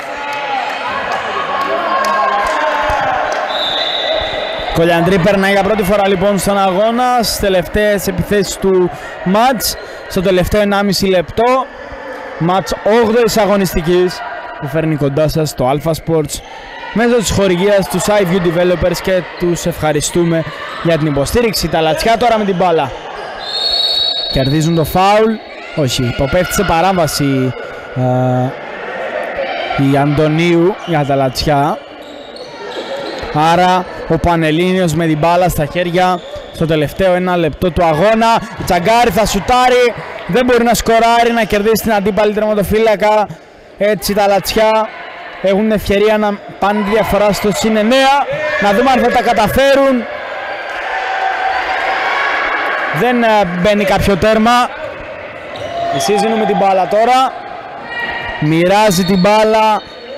Κολιαντρή περνάει για πρώτη φορά λοιπόν στον αγώνα στις τελευταίες επιθέσεις του μάτς, στο τελευταίο ενάμιση λεπτό. Μάτς όγδοης αγωνιστικής που φέρνει κοντά σας το Alpha Sports μέσω της χορηγίας του SiView Developers και τους ευχαριστούμε για την υποστήριξη. Τα Λατσιά τώρα με την μπάλα. Κερδίζουν το φάουλ. Όχι, υποπέφτει σε παράβαση ε, η Αντωνίου για τα Λατσιά. Άρα ο Πανελλήνιος με την μπάλα στα χέρια στο τελευταίο ένα λεπτό του αγώνα. Η Τσαγκάρη θα σουτάρει, δεν μπορεί να σκοράρει, να κερδίσει την αντίπαλη τερματοφύλακα. Έτσι τα Λατσιά έχουν ευκαιρία να πάνε τη διαφορά στο συν εννέα. Να δούμε αν θα τα καταφέρουν. Δεν μπαίνει κάποιο τέρμα. Η Σίζινου με την μπάλα τώρα. Μοιράζει την μπάλα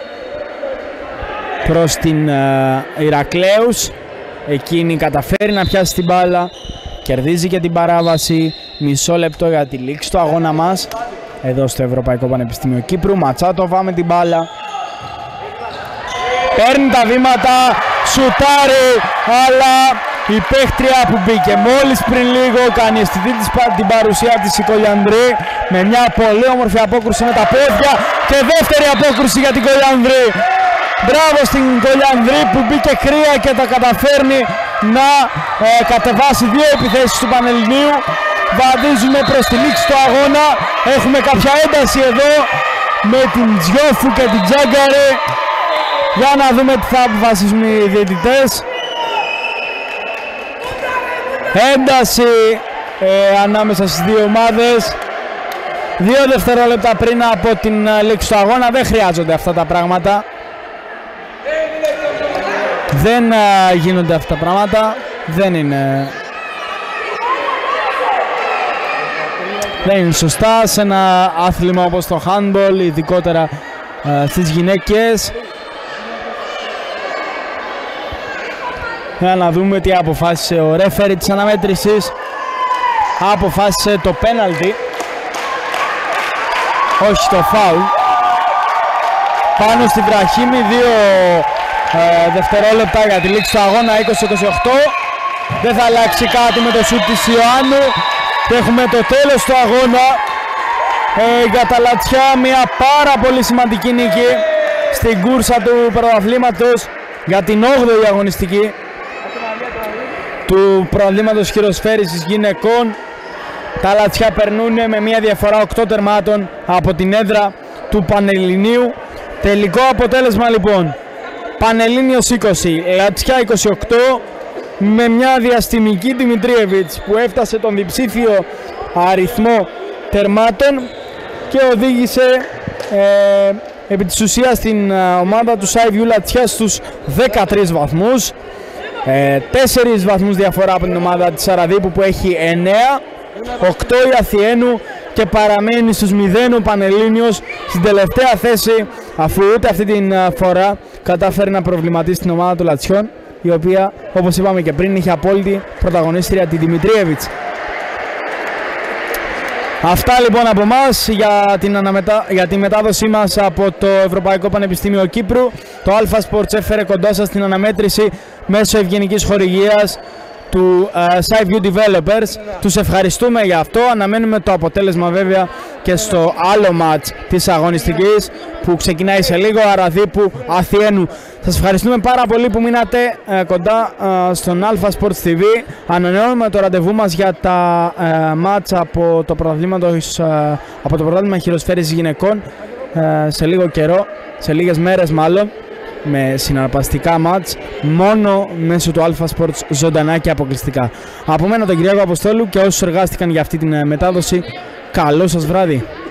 προς την uh, Ηρακλέους. Εκείνη καταφέρει να πιάσει την μπάλα. Κερδίζει και την παράβαση. Μισό λεπτό για τη λήξη του αγώνα μας εδώ στο Ευρωπαϊκό Πανεπιστήμιο Κύπρου. Ματσάτοβα με την μπάλα. Παίρνει τα βήματα, σουτάρει, αλλά η παίχτρια που μπήκε μόλις πριν λίγο κάνει αισθητή την παρουσία της η Κολιανδρή με μια πολύ όμορφη απόκρουση με τα πόδια και δεύτερη απόκρουση για την Κολιανδρή. Μπράβο στην Κολιανδρή που μπήκε κρύα και τα καταφέρνει να ε, κατεβάσει δύο επιθέσεις του Πανελληνίου. Βαδίζουμε προς τη λήξη του αγώνα. Έχουμε κάποια ένταση εδώ με την Τζιόφου και την Τζάγκαρη. Για να δούμε τι θα αποφασίσουν οι διαιτητές. Ένταση ε, ανάμεσα στις δύο ομάδες. Δύο δευτερόλεπτα πριν από την uh, λήξη του αγώνα. Δεν χρειάζονται αυτά τα πράγματα. Δεν uh, γίνονται αυτά τα πράγματα. Δεν είναι... Δεν είναι σωστά σε ένα άθλημα όπως το handball, ειδικότερα uh, στις γυναίκες. Για να δούμε τι αποφάσισε ο ρέφερι της αναμέτρησης. Αποφάσισε το πέναλτι. Όχι το φάουλ. Πάνω στη Βραχήμη, δύο ε, δευτερόλεπτα για τη λήξη του αγώνα, είκοσι είκοσι οκτώ. Δεν θα αλλάξει κάτι με το σουτ της Ιωάννου. Και έχουμε το τέλος του αγώνα. Ε, για τα Λατσιά μια πάρα πολύ σημαντική νίκη στην κούρσα του πρωταθλήματος για την όγδοη αγωνιστική του πρωταθλήματος χειροσφαίρισης γυναικών. Τα Λατσιά περνούν με μια διαφορά οκτώ τερμάτων από την έδρα του Πανελληνίου. Τελικό αποτέλεσμα λοιπόν, Πανελλήνιος είκοσι, Λατσιά είκοσι οκτώ, με μια διαστημική Δημητρίεβιτς που έφτασε τον διψήφιο αριθμό τερμάτων και οδήγησε ε, επί της ουσίας την ομάδα του SiView Λατσιά στους δεκατρείς βαθμούς. Ε, τέσσερις βαθμούς διαφορά από την ομάδα της Σαραδίπου που έχει εννέα, οκτώ η Αθιένου και παραμένει στους μηδέν ο Πανελλήνιος στην τελευταία θέση, αφού ούτε αυτή την φορά κατάφερε να προβληματίσει την ομάδα των Λατσιών, η οποία όπως είπαμε και πριν είχε απόλυτη πρωταγωνίστρια τη Δημητρίεβιτς. Αυτά λοιπόν από εμάς για την, αναμετα... για τη μετάδοσή μας από το Ευρωπαϊκό Πανεπιστήμιο Κύπρου. Το Alpha Sports έφερε κοντά σας την αναμέτρηση μέσω ευγενικής χορηγίας του uh, SiView Developers. Τους ευχαριστούμε για αυτό. Αναμένουμε το αποτέλεσμα βέβαια και στο άλλο μάτς της αγωνιστικής που ξεκινάει σε λίγο, Αραδίπου Αθιένου. Σας ευχαριστούμε πάρα πολύ που μείνατε uh, κοντά uh, στον Alpha Sports τι βι. Ανανεώνουμε το ραντεβού μας για τα uh, μάτς από το πρωτάθλημα uh, από το πρωτάθλημα χειροσφαίρισης γυναικών uh, σε λίγο καιρό, σε λίγες μέρες μάλλον, με συναρπαστικά μάτς μόνο μέσω του Alpha Sports ζωντανά και αποκλειστικά. Από μένα τον Κυριάκο Αποστόλου και όσους εργάστηκαν για αυτή την μετάδοση, καλό σας βράδυ.